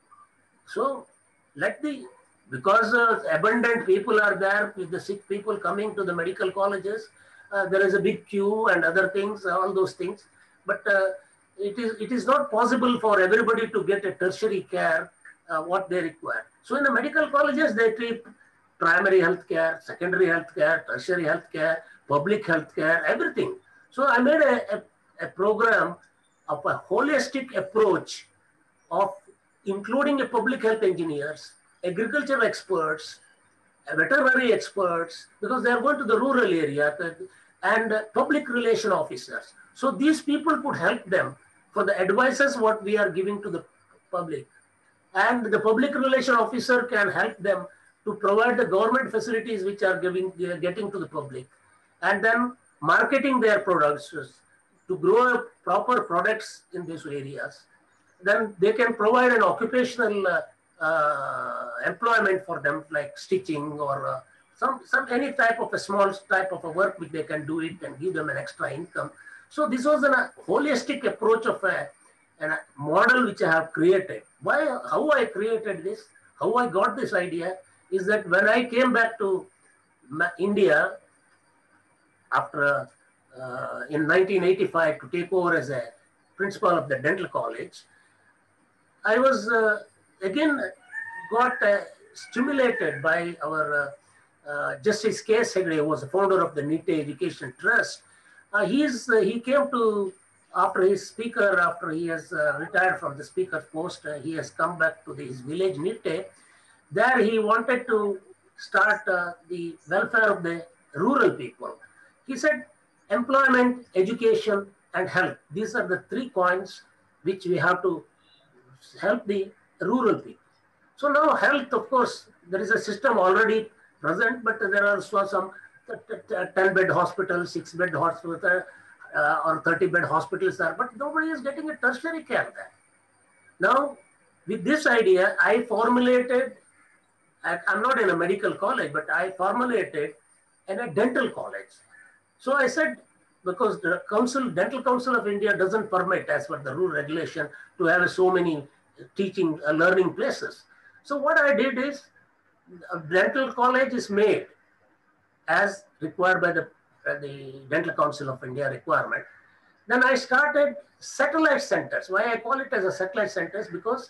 So let the, because uh, abundant people are there with the sick people coming to the medical colleges, uh, there is a big queue and other things, all those things. But uh, it is it is not possible for everybody to get a tertiary care, uh, what they require. So in the medical colleges, they treat primary health care, secondary health care, tertiary health care, public health care, everything. So I made a, a, a program of a holistic approach of including a public health engineers, agricultural experts, veterinary experts, because they are going to the rural area, and public relation officers. So these people could help them for the advices what we are giving to the public. And the public relation officer can help them to provide the government facilities which are giving, getting to the public. And then marketing their products to grow proper products in these areas. Then they can provide an occupational uh, uh, employment for them, like stitching or uh, some, some any type of a small type of a work which they can do it and give them an extra income. So this was a holistic approach of a, a model which I have created. Why, how I created this, how I got this idea is that when I came back to India after uh, in nineteen eighty-five to take over as a principal of the dental college, I was uh, again got uh, stimulated by our uh, uh, Justice K. Hegde, who was the founder of the Nitte Education Trust. Uh, he's, uh, he came to, after his speaker, after he has uh, retired from the speaker post, uh, he has come back to the, his village Nitte. There he wanted to start uh, the welfare of the rural people. He said, employment, education, and health. These are the three coins which we have to help the rural people. So now health, of course, there is a system already present, but there are also some ten bed hospitals, six bed hospitals, uh, or thirty bed hospitals there, but nobody is getting a tertiary care there. Now, with this idea, I formulated, I'm not in a medical college, but I formulated in a dental college. So I said, because the council, Dental Council of India doesn't permit, as per the rule regulation, to have so many teaching, uh, learning places. So what I did is, a dental college is made as required by the, uh, the Dental Council of India requirement. Then I started satellite centers. Why I call it as a satellite centers? Because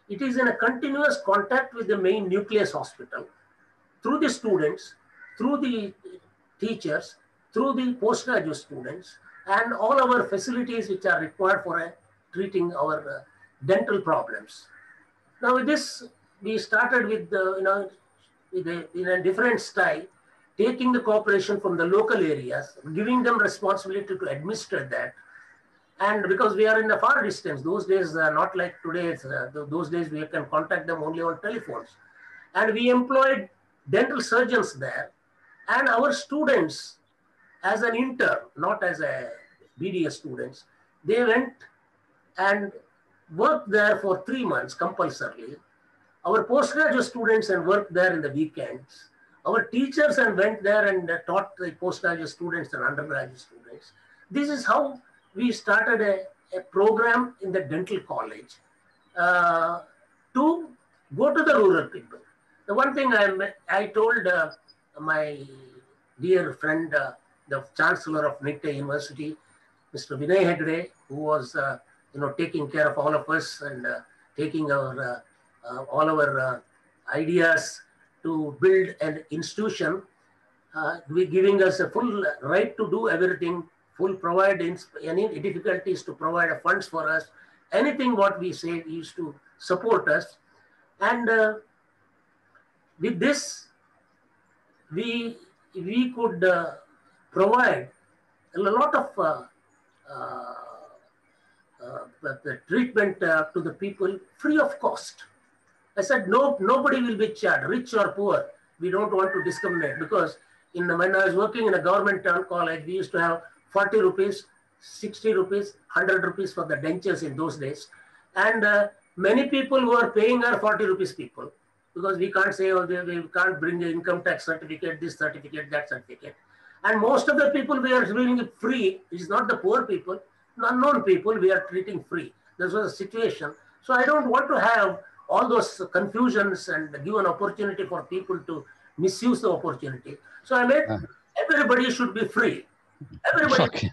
it is in a continuous contact with the main nucleus hospital, through the students, through the teachers, through the postgraduate students, and all our facilities which are required for uh, treating our uh, dental problems. Now with this, we started with, uh, you know, with a, in a different style, taking the cooperation from the local areas, giving them responsibility to administer that. And because we are in the far distance, those days are not like today, uh, those days we can contact them only on telephones. And we employed dental surgeons there, and our students as an intern, not as a B D S students, they went and worked there for three months compulsorily. Our postgraduate students and worked there in the weekends. Our teachers and went there and uh, taught the postgraduate students and undergraduate students. This is how we started a, a program in the dental college uh, to go to the rural people. The one thing I, I told uh, my dear friend, uh, the Chancellor of Nittay University, Mister Vinay Hegde, who was uh, you know, taking care of all of us and uh, taking our, uh, uh, all our uh, ideas to build an institution, uh, giving us a full right to do everything, full provide any difficulties to provide funds for us. Anything what we say, he used to support us. And uh, with this, we, we could uh, provide a lot of uh, uh, uh, the treatment uh, to the people free of cost. I said, no, nobody will be charged, rich or poor. We don't want to discriminate, because in the, when I was working in a government town college, we used to have forty rupees, sixty rupees, one hundred rupees for the dentures in those days. And uh, many people who are paying are forty rupees people, because we can't say, oh, they, we can't bring the income tax certificate, this certificate, that certificate. And most of the people we are doing it free. It's not the poor people, unknown people we are treating free. This was a situation. So I don't want to have all those confusions and give an opportunity for people to misuse the opportunity. So I made uh. everybody should be free. Everybody. Okay.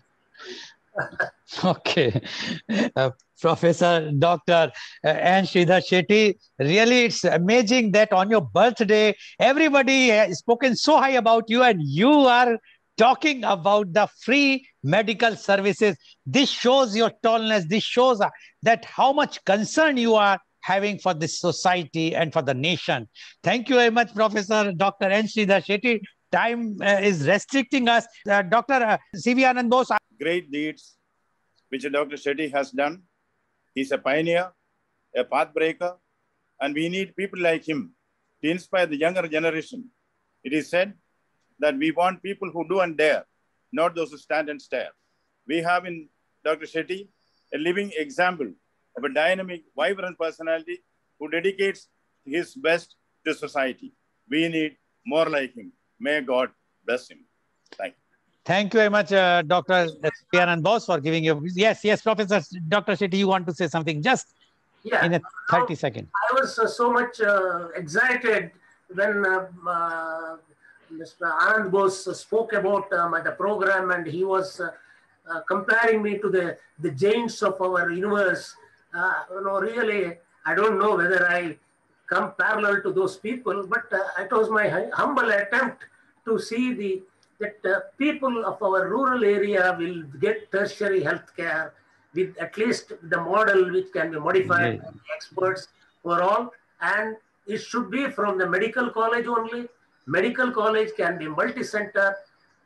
Okay. Uh, Professor Doctor Uh, N. Sridhar Shetty, really it's amazing that on your birthday, everybody has spoken so high about you, and you are talking about the free medical services. This shows your tallness. This shows uh, that how much concern you are having for this society and for the nation. Thank you very much, Professor Doctor N. Sridhar Shetty. Time uh, is restricting us. Uh, Doctor Uh, C V Anand Bose. Great deeds which Doctor Shetty has done. He's a pioneer, a pathbreaker, and we need people like him to inspire the younger generation. It is said that we want people who do and dare, not those who stand and stare. We have in Doctor Shetty a living example of a dynamic, vibrant personality who dedicates his best to society. We need more like him. May God bless him. Thank you. Thank you very much, uh, Doctor Anand Bose, for giving you. Yes, yes, Professor Doctor Shetty, you want to say something just yeah. in a thirty seconds. I was uh, so much uh, excited when uh, uh, Mister Anand Bose spoke about um, the program, and he was uh, uh, comparing me to the, the giants of our universe. Uh, you know, really, I don't know whether I come parallel to those people, but uh, it was my humble attempt to see the that uh, people of our rural area will get tertiary health care with at least the model which can be modified by the experts for all. And it should be from the medical college only. Medical college can be multi-center,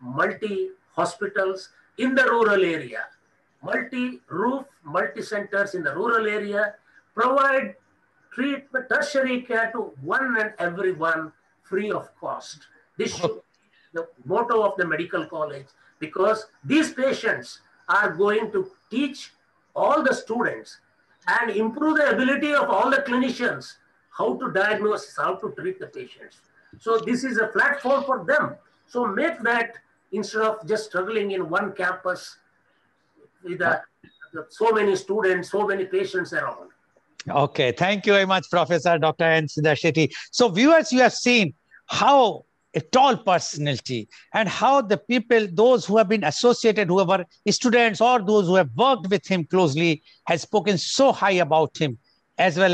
multi-hospitals in the rural area. Multi-roof, multi-centers in the rural area provide treatment, tertiary care to one and everyone free of cost. This should be the motto of the medical college, because these patients are going to teach all the students and improve the ability of all the clinicians how to diagnose, how to treat the patients. So this is a platform for them. So make that instead of just struggling in one campus with uh, so many students, so many patients around. Okay, thank you very much, Professor Doctor N. Sridhar Shetty. So viewers, you have seen how a tall personality and how the people, those who have been associated, who were students or those who have worked with him closely, has spoken so high about him, as well as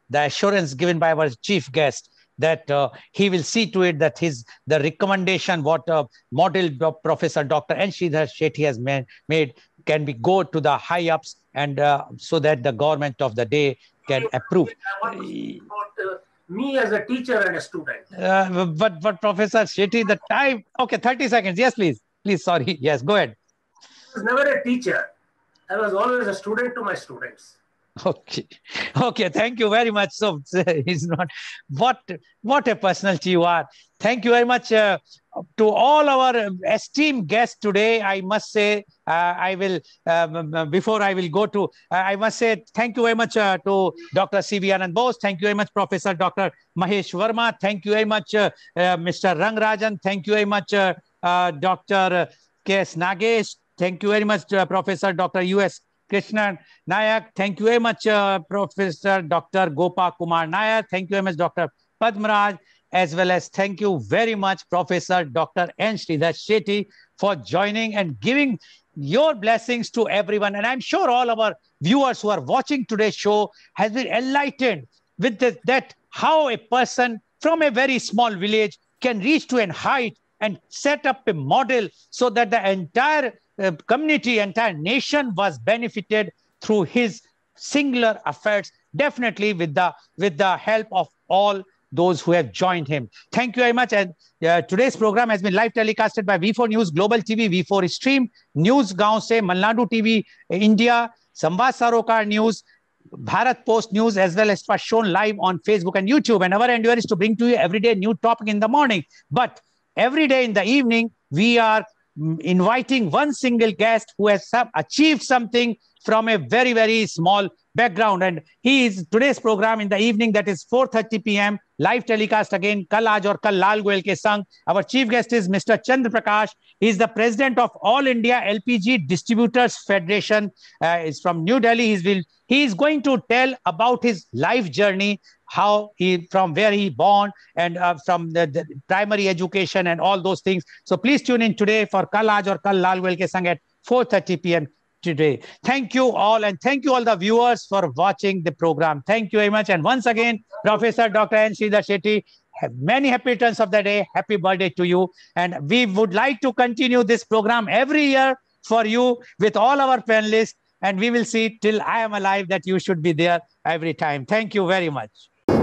the assurance given by our chief guest that uh, he will see to it that his the recommendation what uh, model Professor Doctor N. Sridhar Shetty has made, made can be go to the high ups, and uh, so that the government of the day can approve. I want to speak about uh, me as a teacher and a student. Uh, but but Professor Shetty, the time. Okay, thirty seconds. Yes, please. Please, sorry. Yes, go ahead. I was never a teacher. I was always a student to my students. Okay, okay. Thank you very much. So he's not. What what a personality you are. Thank you very much uh, to all our esteemed guests today. I must say, uh, I will um, before I will go to. Uh, I must say thank you very much uh, to Doctor C V Anand Bose. Thank you very much, Professor Doctor Mahesh Verma. Thank you very much, uh, uh, Mister Rangarajan. Thank you very much, uh, uh, Doctor K S Nagesh. Thank you very much, uh, Professor Doctor U S Krishnan Nayak. Thank you very much, uh, Professor Doctor Gopa Kumar Nayak. Thank you very much, Doctor Padmaraj, as well as thank you very much, Professor Doctor N. Sridhar Shetty, for joining and giving your blessings to everyone. And I'm sure all of our viewers who are watching today's show has been enlightened with the, that how a person from a very small village can reach to a height and set up a model so that the entire uh, community, entire nation was benefited through his singular efforts, definitely with the, with the help of all those who have joined him. Thank you very much. And uh, today's program has been live telecasted by V four News Global T V, V four Stream, News Gaon Se, Malnadu T V, India, Samvad Sarokar News, Bharat Post News, as well as was shown live on Facebook and YouTube. And our endeavor is to bring to you every day new topic in the morning. But every day in the evening, we are inviting one single guest who has achieved something from a very, very small background. And he is today's program in the evening, that is four thirty p m live telecast again, Kal Aaj aur Kal Lal Goyal ke Sang. Our chief guest is Mister Chandra Prakash. He is the president of All India L P G Distributors Federation. Uh, is from New Delhi. He's will, he is going to tell about his life journey, how he, from where he born, and uh, from the, the primary education and all those things. So please tune in today for Kal Aaj aur Kal Lal Goyal ke Sang at four thirty p m today. Thank you all, and thank you all the viewers for watching the program. Thank you very much. And once again, Professor Doctor N. Sridhar Shetty, many happy returns of the day. Happy birthday to you. And we would like to continue this program every year for you with all our panelists. And we will see till I am alive that you should be there every time. Thank you very much.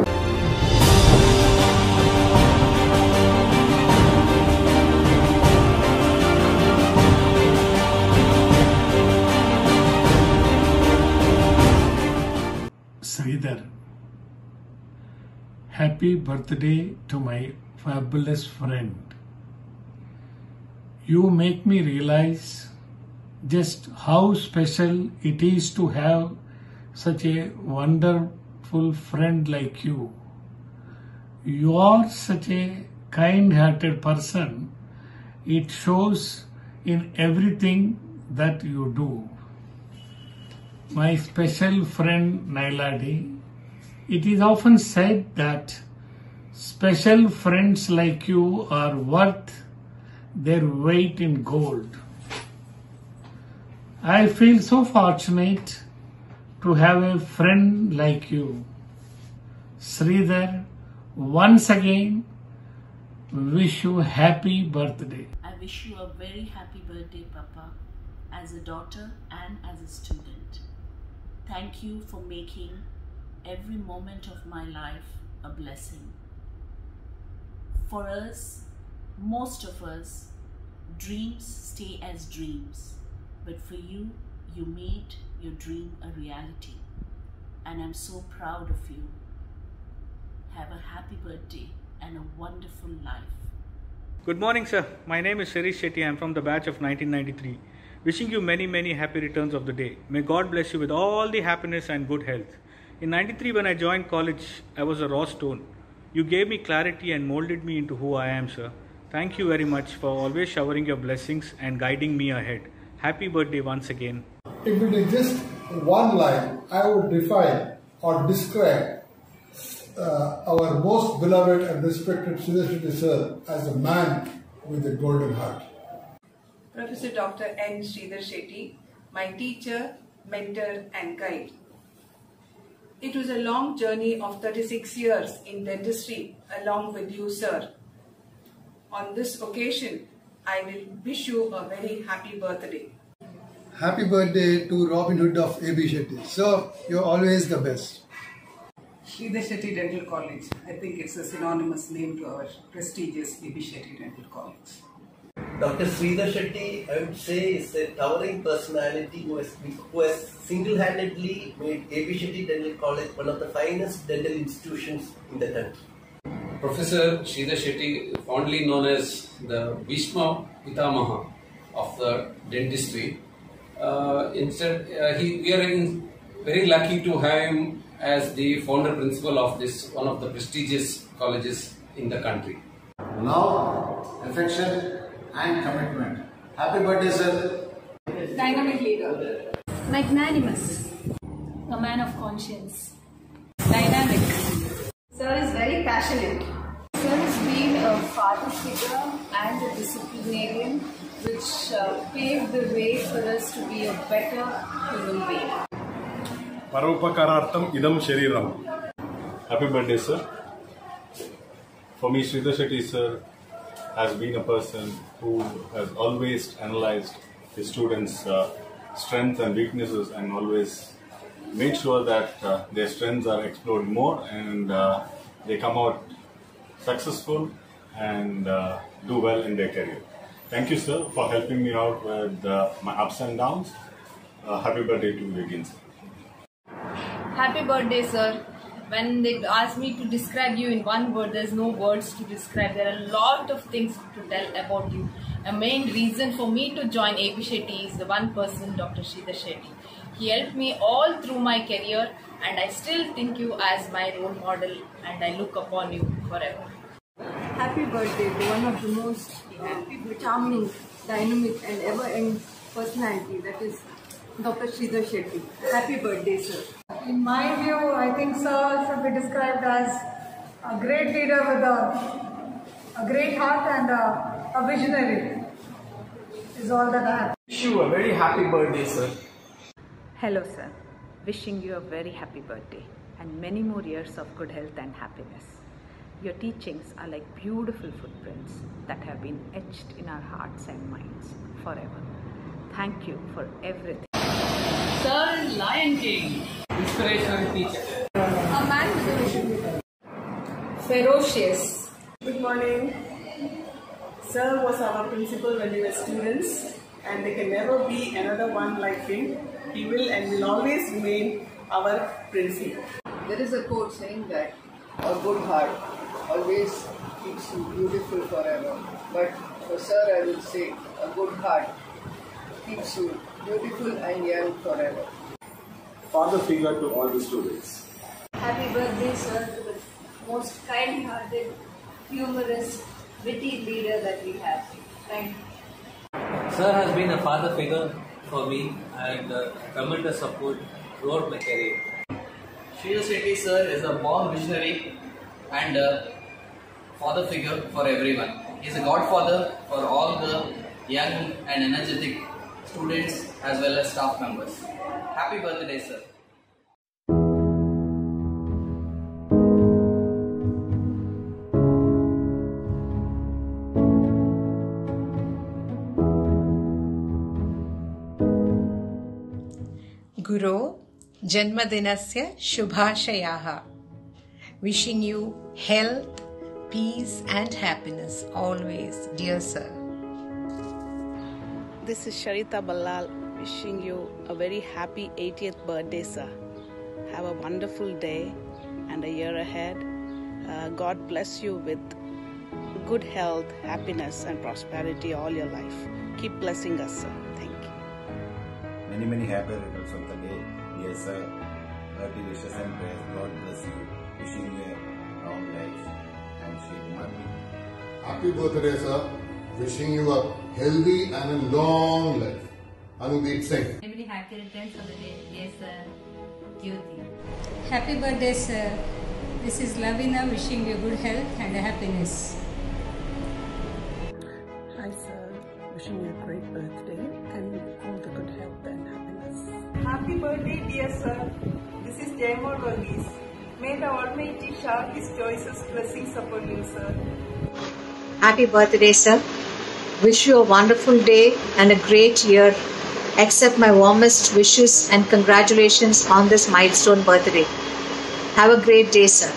Sridhar, happy birthday to my fabulous friend. You make me realize just how special it is to have such a wonderful friend like you. You are such a kind-hearted person. It shows in everything that you do. My special friend Nailadi, it is often said that special friends like you are worth their weight in gold. I feel so fortunate to have a friend like you. Sridhar, once again, wish you happy birthday. I wish you a very happy birthday, Papa, as a daughter and as a student. Thank you for making every moment of my life a blessing. For us, most of us, dreams stay as dreams. But for you, you made your dream a reality. And I'm so proud of you. Have a happy birthday and a wonderful life. Good morning, sir. My name is Shirish Shetty. I'm from the batch of nineteen ninety-three. Wishing you many, many happy returns of the day. May God bless you with all the happiness and good health. In ninety-three, when I joined college, I was a raw stone. You gave me clarity and molded me into who I am, sir. Thank you very much for always showering your blessings and guiding me ahead. Happy birthday once again. If it is just one line, I would define or describe uh, our most beloved and respected Sridhar Shetty sir as a man with a golden heart. Professor Doctor N. Sridhar Shetty, my teacher, mentor and guide. It was a long journey of thirty-six years in dentistry along with you, sir. On this occasion, I will wish you a very happy birthday. Happy birthday to Robin Hood of A B Shetty. Sir, you're always the best. Sridhar Shetty Dental College. I think it's a synonymous name to our prestigious A B Shetty Dental College. Doctor Sridhar Shetty, I would say, is a towering personality who has, who has single-handedly made A B Shetty Dental College one of the finest dental institutions in the country. Professor Sridhar Shetty, fondly known as the Bhishma Pitamaha of the dentistry. Uh, instead, uh, he, we are in, very lucky to have him as the founder principal of this one of the prestigious colleges in the country. Love, affection, and commitment. Happy birthday, sir. Dynamic leader. Magnanimous. A man of conscience. Dynamic. Sir is very passionate. Sir has been a father figure and a disciplinarian, which uh, paved the way for us to be a better human being. Paropakarartham idam shariram. Happy birthday, sir. For me, Sridhar Shetty, sir, has been a person who has always analyzed his students' uh, strengths and weaknesses and always made sure that uh, their strengths are explored more and uh, they come out successful and uh, do well in their career. Thank you, sir, for helping me out with uh, my ups and downs. Uh, happy birthday to you again, sir. Happy birthday, sir. When they ask me to describe you in one word, there's no words to describe. There are a lot of things to tell about you. A main reason for me to join A B Shetty is the one person, Doctor Sridhar Shetty. He helped me all through my career and I still think you as my role model and I look upon you forever. Happy birthday to one of the most charming, dynamic and ever-young personality, that is Doctor Sridhar Shetty. Happy birthday, sir. In my view, I think sir should be described as a great leader with a, a great heart and a, a visionary. Is all that I have. Wish you a very happy birthday, sir. Hello, sir. Wishing you a very happy birthday and many more years of good health and happiness. Your teachings are like beautiful footprints that have been etched in our hearts and minds forever. Thank you for everything. Sir, Lion King. Inspirational teacher. A man with a vision. Ferocious. Good morning. Sir was our principal when we were students, and there can never be another one like him. He will and will always remain our principal. There is a quote saying that a good heart always keeps you beautiful forever. But for sir, I will say a good heart keeps you beautiful and young forever. Father figure to all the students. Happy birthday, sir, to the most kind-hearted, humorous, witty leader that we have. Thank you. Sir has been a father figure for me and uh, tremendous support throughout my career. Sridhar Shetty, sir, is a born visionary and a father figure for everyone. He is a godfather for all the young and energetic students as well as staff members. Happy birthday, sir. Guru Janmadinasya Shubhashayaha. Wishing you health, peace and happiness always, dear sir. This is Sharita Ballal wishing you a very happy eightieth birthday, sir. Have a wonderful day and a year ahead. Uh, God bless you with good health, happiness and prosperity all your life. Keep blessing us, sir. Thank you. Many, many happy returns of the day. Yes, sir. Happy wishes and prayers. God bless you. Wishing you a long life. And Shri Kumar. Happy birthday, sir. Wishing you a healthy and a long life. Anudeep Singh. Many happy returns of the day. Yes, sir. Jyoti. Happy birthday, sir. This is Lavina wishing you good health and happiness. Hi, sir. Wishing you a great birthday and all the good health and happiness. Happy birthday, dear sir. This is Jaymor Varghese. May the Almighty shower His choicest blessings upon you, sir. Happy birthday, sir. Wish you a wonderful day and a great year. Accept my warmest wishes and congratulations on this milestone birthday. Have a great day, sir.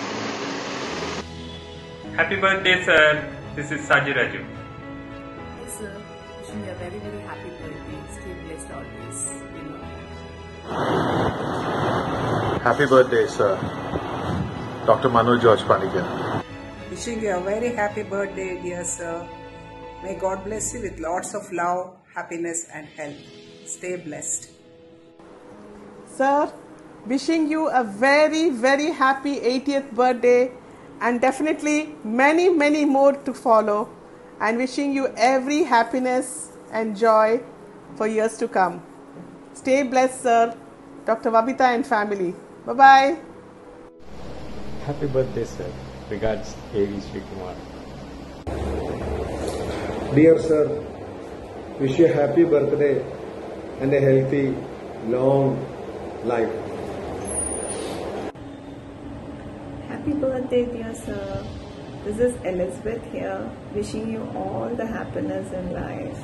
Happy birthday, sir. This is Saju Raju. Hey, sir. Wishing you a very, very happy birthday. Stay blessed always. You know. Happy birthday, sir. Doctor Manoj George Panigan. Wishing you a very happy birthday, dear sir. May God bless you with lots of love, happiness and health. Stay blessed. Sir, wishing you a very, very happy eightieth birthday and definitely many, many more to follow, and wishing you every happiness and joy for years to come. Stay blessed, sir. Doctor Babita and family. Bye-bye. Happy birthday, sir. Regards, A V Srikumar. Dear sir, wish you a happy birthday and a healthy, long life. Happy birthday, dear sir. This is Elizabeth here, wishing you all the happiness in life.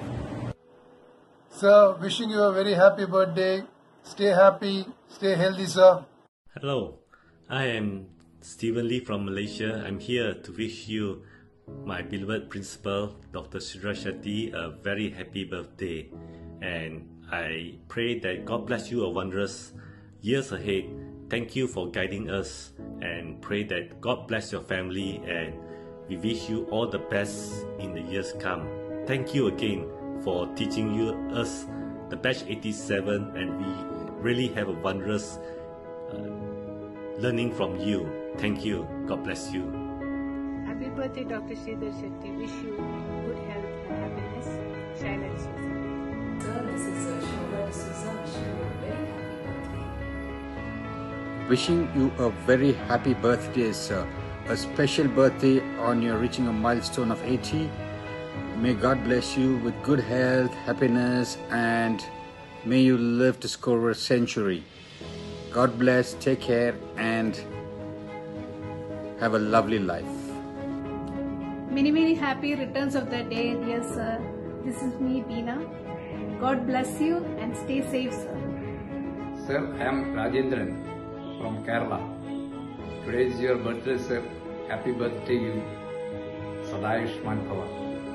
Sir, wishing you a very happy birthday. Stay happy, stay healthy, sir. Hello, I am Stephen Lee from Malaysia. I'm here to wish you, my beloved principal, Doctor Sridhar Shetty, a very happy birthday. And I pray that God bless you a wondrous years ahead. Thank you for guiding us, and pray that God bless your family, and we wish you all the best in the years come. Thank you again for teaching you us the batch eighty-seven, and we really have a wondrous uh, learning from you. Thank you. God bless you. Happy birthday, Doctor Sridhar Shetty. Wish you good health and happiness. Shine and succeed. Sir, this is uh, Shobha D'Souza. Wishing you a very happy birthday. Wishing you a very happy birthday, sir. A special birthday on your reaching a milestone of eighty. May God bless you with good health, happiness, and may you live to score a century. God bless, take care, and have a lovely life. Many, many happy returns of the day, dear sir. This is me, Beena. God bless you and stay safe, sir. Sir, I am Rajendran from Kerala. Today is your birthday, sir. Happy birthday, you. Sadayushman Bhava.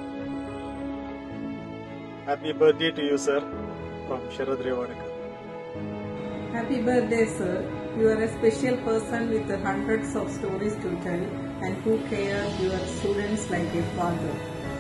Happy birthday to you, sir, from Sharad Rewardekar. Happy birthday, sir. You are a special person with hundreds of stories to tell and who care your students like a father.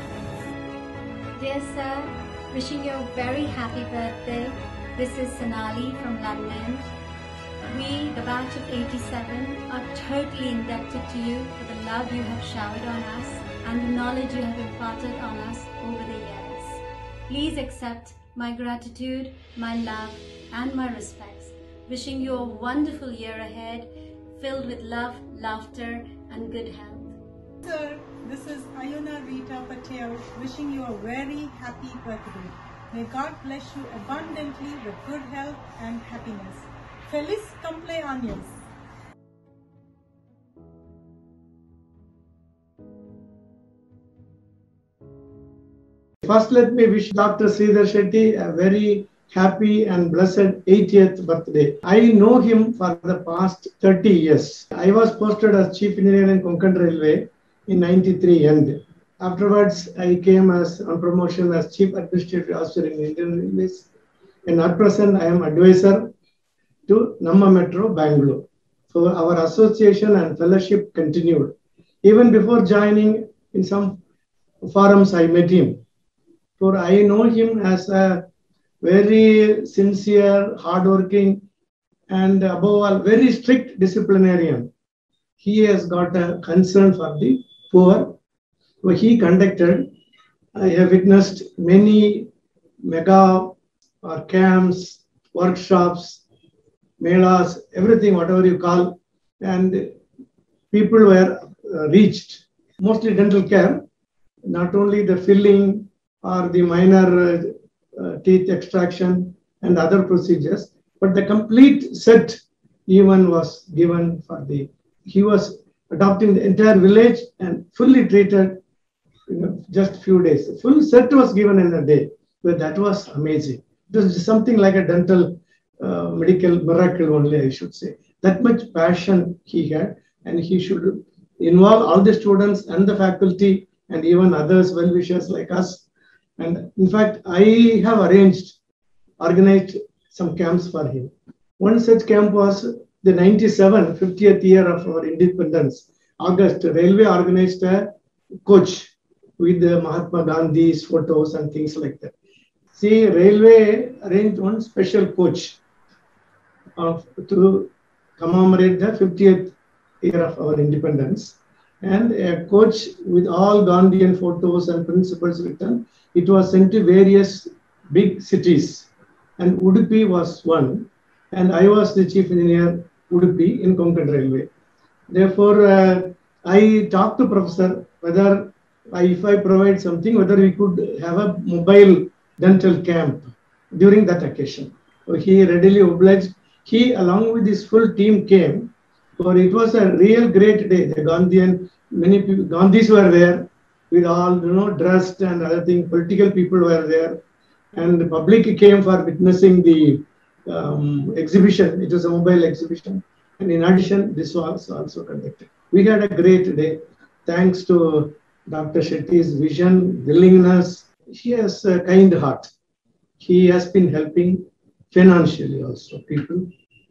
Dear sir, wishing you a very happy birthday. This is Sonali from London. We, the batch of eighty-seven, are totally indebted to you for the love you have showered on us and the knowledge you have imparted on us over the years. Please accept my gratitude, my love, and my respects. Wishing you a wonderful year ahead, filled with love, laughter, and good health. Sir, this is Ayuna Rita Patel, wishing you a very happy birthday. May God bless you abundantly with good health and happiness. Feliz cumpleaños. First, let me wish Doctor Sridhar Shetty a very happy and blessed eightieth birthday. I know him for the past thirty years. I was posted as Chief Engineer in Konkan Railway in ninety-three end. Afterwards, I came as on promotion as Chief Administrative Officer in Indian Railways. And at present, I am advisor to Namma Metro, Bangalore. So our association and fellowship continued. Even before joining in some forums, I met him. For I know him as a very sincere, hardworking, and above all, very strict disciplinarian. He has got a concern for the poor. So he conducted, I have witnessed many mega or camps, workshops, melas, everything, whatever you call, and people were uh, reached. Mostly dental care, not only the filling or the minor uh, uh, teeth extraction and other procedures, but the complete set even was given for the, he was adopting the entire village and fully treated in a, just few days. The full set was given in a day, but that was amazing. It was something like a dental uh, medical miracle only, I should say. That much passion he had, and he should involve all the students and the faculty and even others, well-wishers like us. And in fact, I have arranged, organized some camps for him. One such camp was the ninety-seven, fiftieth year of our independence. August, Railway organized a coach with the Mahatma Gandhi's photos and things like that. See, Railway arranged one special coach of, to commemorate the fiftieth year of our independence, and a coach with all Gandhian photos and principles written. It was sent to various big cities, and Udupi was one, and I was the chief engineer Udupi in Konkan Railway. Therefore, uh, I talked to Professor whether I, if I provide something, whether we could have a mobile dental camp during that occasion. So he readily obliged. He, along with his full team, came. For it was a real great day. The Gandhian, many people, Gandhis were there with all, you know, dressed and other things. Political people were there, and the public came for witnessing the um, exhibition. It was a mobile exhibition, and in addition, this was also conducted. We had a great day, thanks to Doctor Shetty's vision, willingness. He has a kind heart. He has been helping financially also people.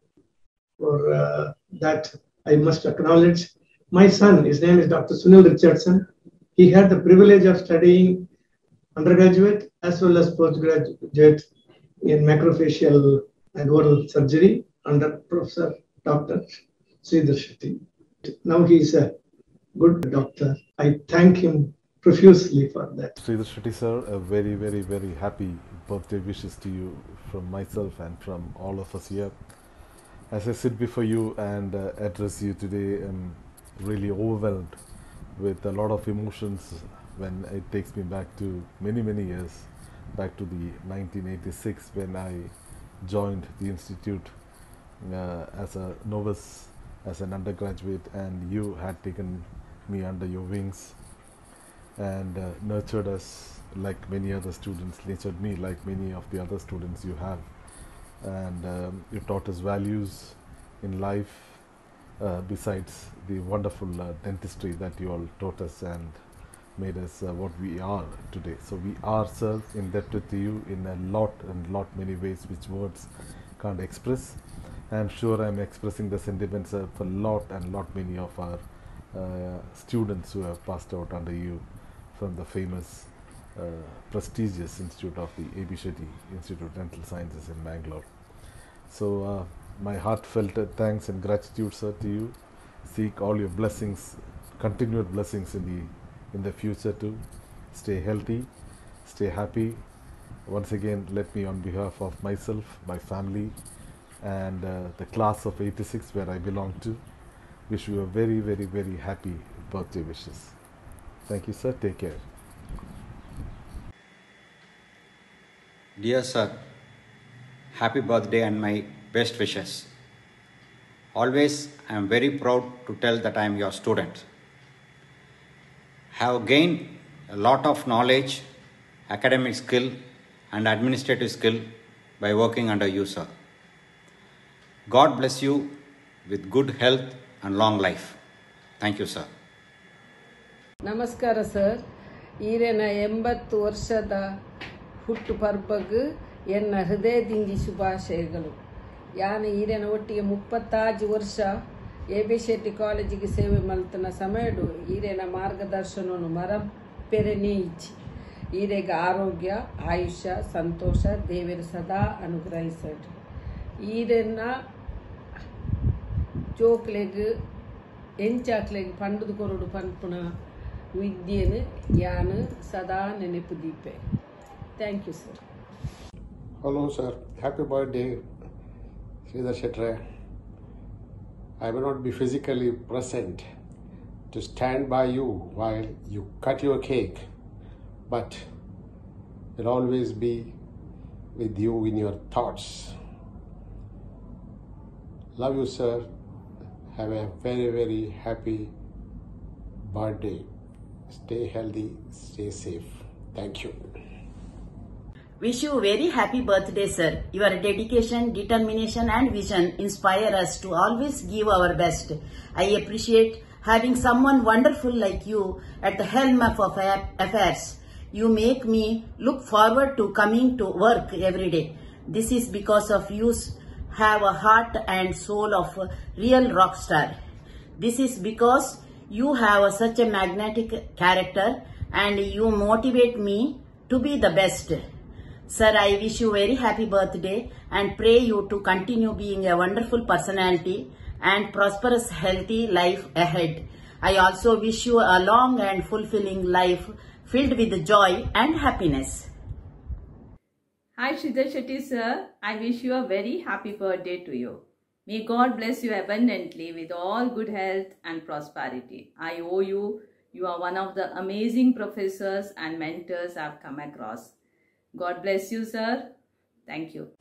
For uh, that, I must acknowledge. My son, his name is Doctor Sunil Richardson. He had the privilege of studying undergraduate as well as postgraduate in maxillofacial and oral surgery under Professor Doctor Sridhar Shetty. Now he is a good doctor. I thank him profusely for that. Sridhar Shetty sir, a very, very, very happy birthday wishes to you from myself and from all of us here. As I sit before you and uh, address you today, I'm really overwhelmed with a lot of emotions when it takes me back to many, many years, back to the nineteen eighty-six when I joined the institute uh, as a novice, as an undergraduate, and you had taken me under your wings and uh, nurtured us like many other students, nurtured me like many of the other students you have. And um, you taught us values in life uh, besides the wonderful uh, dentistry that you all taught us and made us uh, what we are today. So we are, sir, indebted to you in a lot and lot many ways which words can't express. I'm sure I'm expressing the sentiments of a lot and lot many of our uh, students who have passed out under you from the famous Uh, prestigious institute of the A B Shetty Institute of Dental Sciences in Bangalore. So uh, my heartfelt uh, thanks and gratitude, sir, to you. Seek all your blessings, continued blessings in the in the future too. Stay healthy, stay happy. Once again, let me, on behalf of myself, my family, and uh, the class of eighty-six where I belong to, wish you a very, very, very happy birthday wishes. Thank you, sir. Take care. Dear sir, happy birthday and my best wishes. Always I am very proud to tell that I am your student. Have gained a lot of knowledge, academic skill and administrative skill by working under you, sir. God bless you with good health and long life. Thank you, sir. ನಮಸ್ಕಾರ sir. ಈರೇನ ಎಂಬತ್ತು ವರ್ಷದ ಹುಟ್ಟು ಪರ್ಬಗ್ ಎನ್ನ ಹೃದಯದಿಂದ ಶುಭಾಶಯಗಳು. ಯಾನ ಈರೇನ ಒಟ್ಟಿಗೆ ಮುಪ್ಪತ್ತಾಜು ವರ್ಷ ಎ ಬಿ ಶೆಟ್ಟಿ ಕಾಲೇಜಿಗೆ ಸೇವೆ ಮಲ್ತನ ಸಮಯಡು ಈರೇನ ಮಾರ್ಗದರ್ಶನವನ್ನು ಮರಪೆರೆನೇ ಇಚ್ಚಿ ಈರೆಗ ಆರೋಗ್ಯ ಆಯುಷ್ಯ ಸಂತೋಷ ದೇವರು ಸದಾ ಅನುಗ್ರಹಿಸಡು. ಈರೆನ್ನ ಜೋಕ್ಲೆಗ್ ಎಂಚಾಕ್ಲೆಗ್ ಪಂಡದು ಕೊರಡು ಪನ್ಪುನ ವಿದ್ಯೆನು ಯಾನು ಸದಾ ನೆನಪು ದೀಪೆ. Thank you, sir. Hello, sir. Happy birthday, Sridhar Shetty. I will not be physically present to stand by you while you cut your cake, but will always be with you in your thoughts. Love you, sir. Have a very, very happy birthday. Stay healthy, stay safe. Thank you. Wish you a very happy birthday, sir. Your dedication, determination and vision inspire us to always give our best. I appreciate having someone wonderful like you at the helm of our affairs. You make me look forward to coming to work every day. This is because of you have a heart and soul of a real rock star. This is because you have a, such a magnetic character and you motivate me to be the best. Sir, I wish you a very happy birthday and pray you to continue being a wonderful personality and prosperous, healthy life ahead. I also wish you a long and fulfilling life filled with joy and happiness. Hi Sridhar Shetty sir, I wish you a very happy birthday to you. May God bless you abundantly with all good health and prosperity. I owe you. You are one of the amazing professors and mentors I've come across. God bless you, sir. Thank you.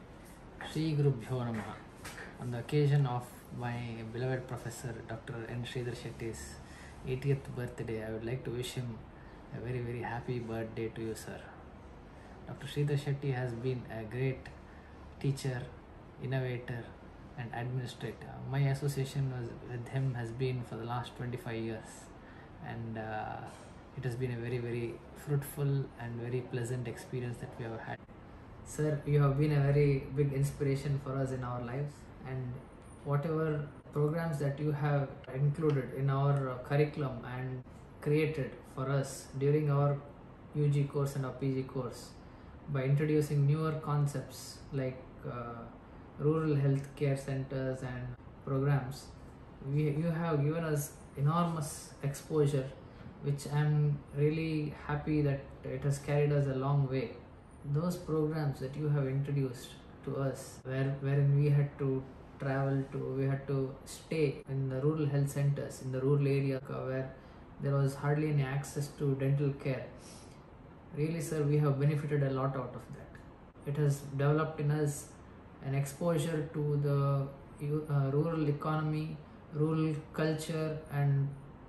Shri Gurubhyo Namaha. On the occasion of my beloved professor Doctor N. Sridhar Shetty's eightieth birthday, I would like to wish him a very very happy birthday to you, sir. Doctor Sridhar Shetty has been a great teacher, innovator and administrator. My association was with him has been for the last twenty-five years, and uh, it has been a very very fruitful and very pleasant experience that we have had. Sir, you have been a very big inspiration for us in our lives, and whatever programs that you have included in our uh, curriculum and created for us during our U G course and our P G course by introducing newer concepts like uh, rural health care centers and programs, we, you have given us enormous exposure, which I am really happy that it has carried us a long way. Those programs that you have introduced to us, where wherein we had to travel to, we had to stay in the rural health centers in the rural area where there was hardly any access to dental care. Really, sir, we have benefited a lot out of that. It has developed in us an exposure to the uh, rural economy, rural culture, and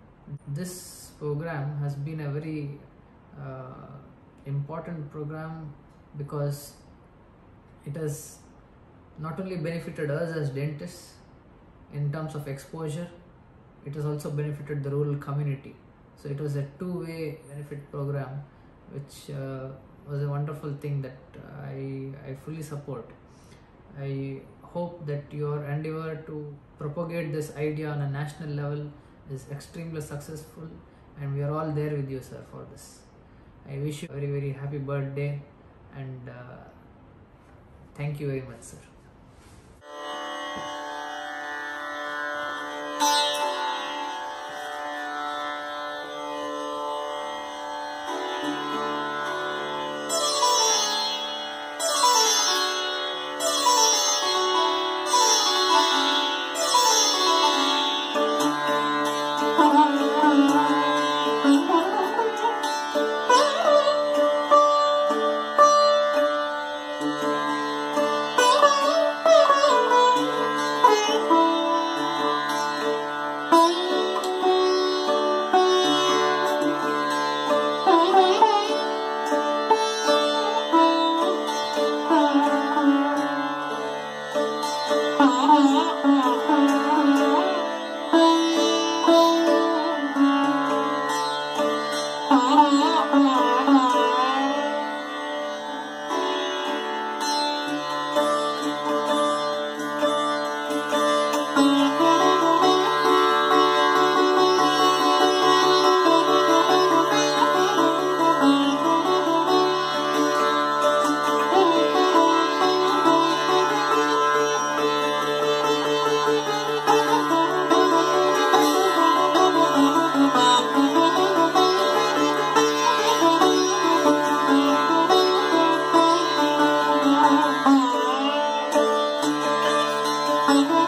this program has been a very uh, important program because it has not only benefited us as dentists in terms of exposure, it has also benefited the rural community. So it was a two-way benefit program, which uh, was a wonderful thing that I, I fully support. I hope that your endeavor to propagate this idea on a national level is extremely successful, and we are all there with you, sir, for this. I wish you a very very happy birthday, and uh, thank you very much, sir. Thank you.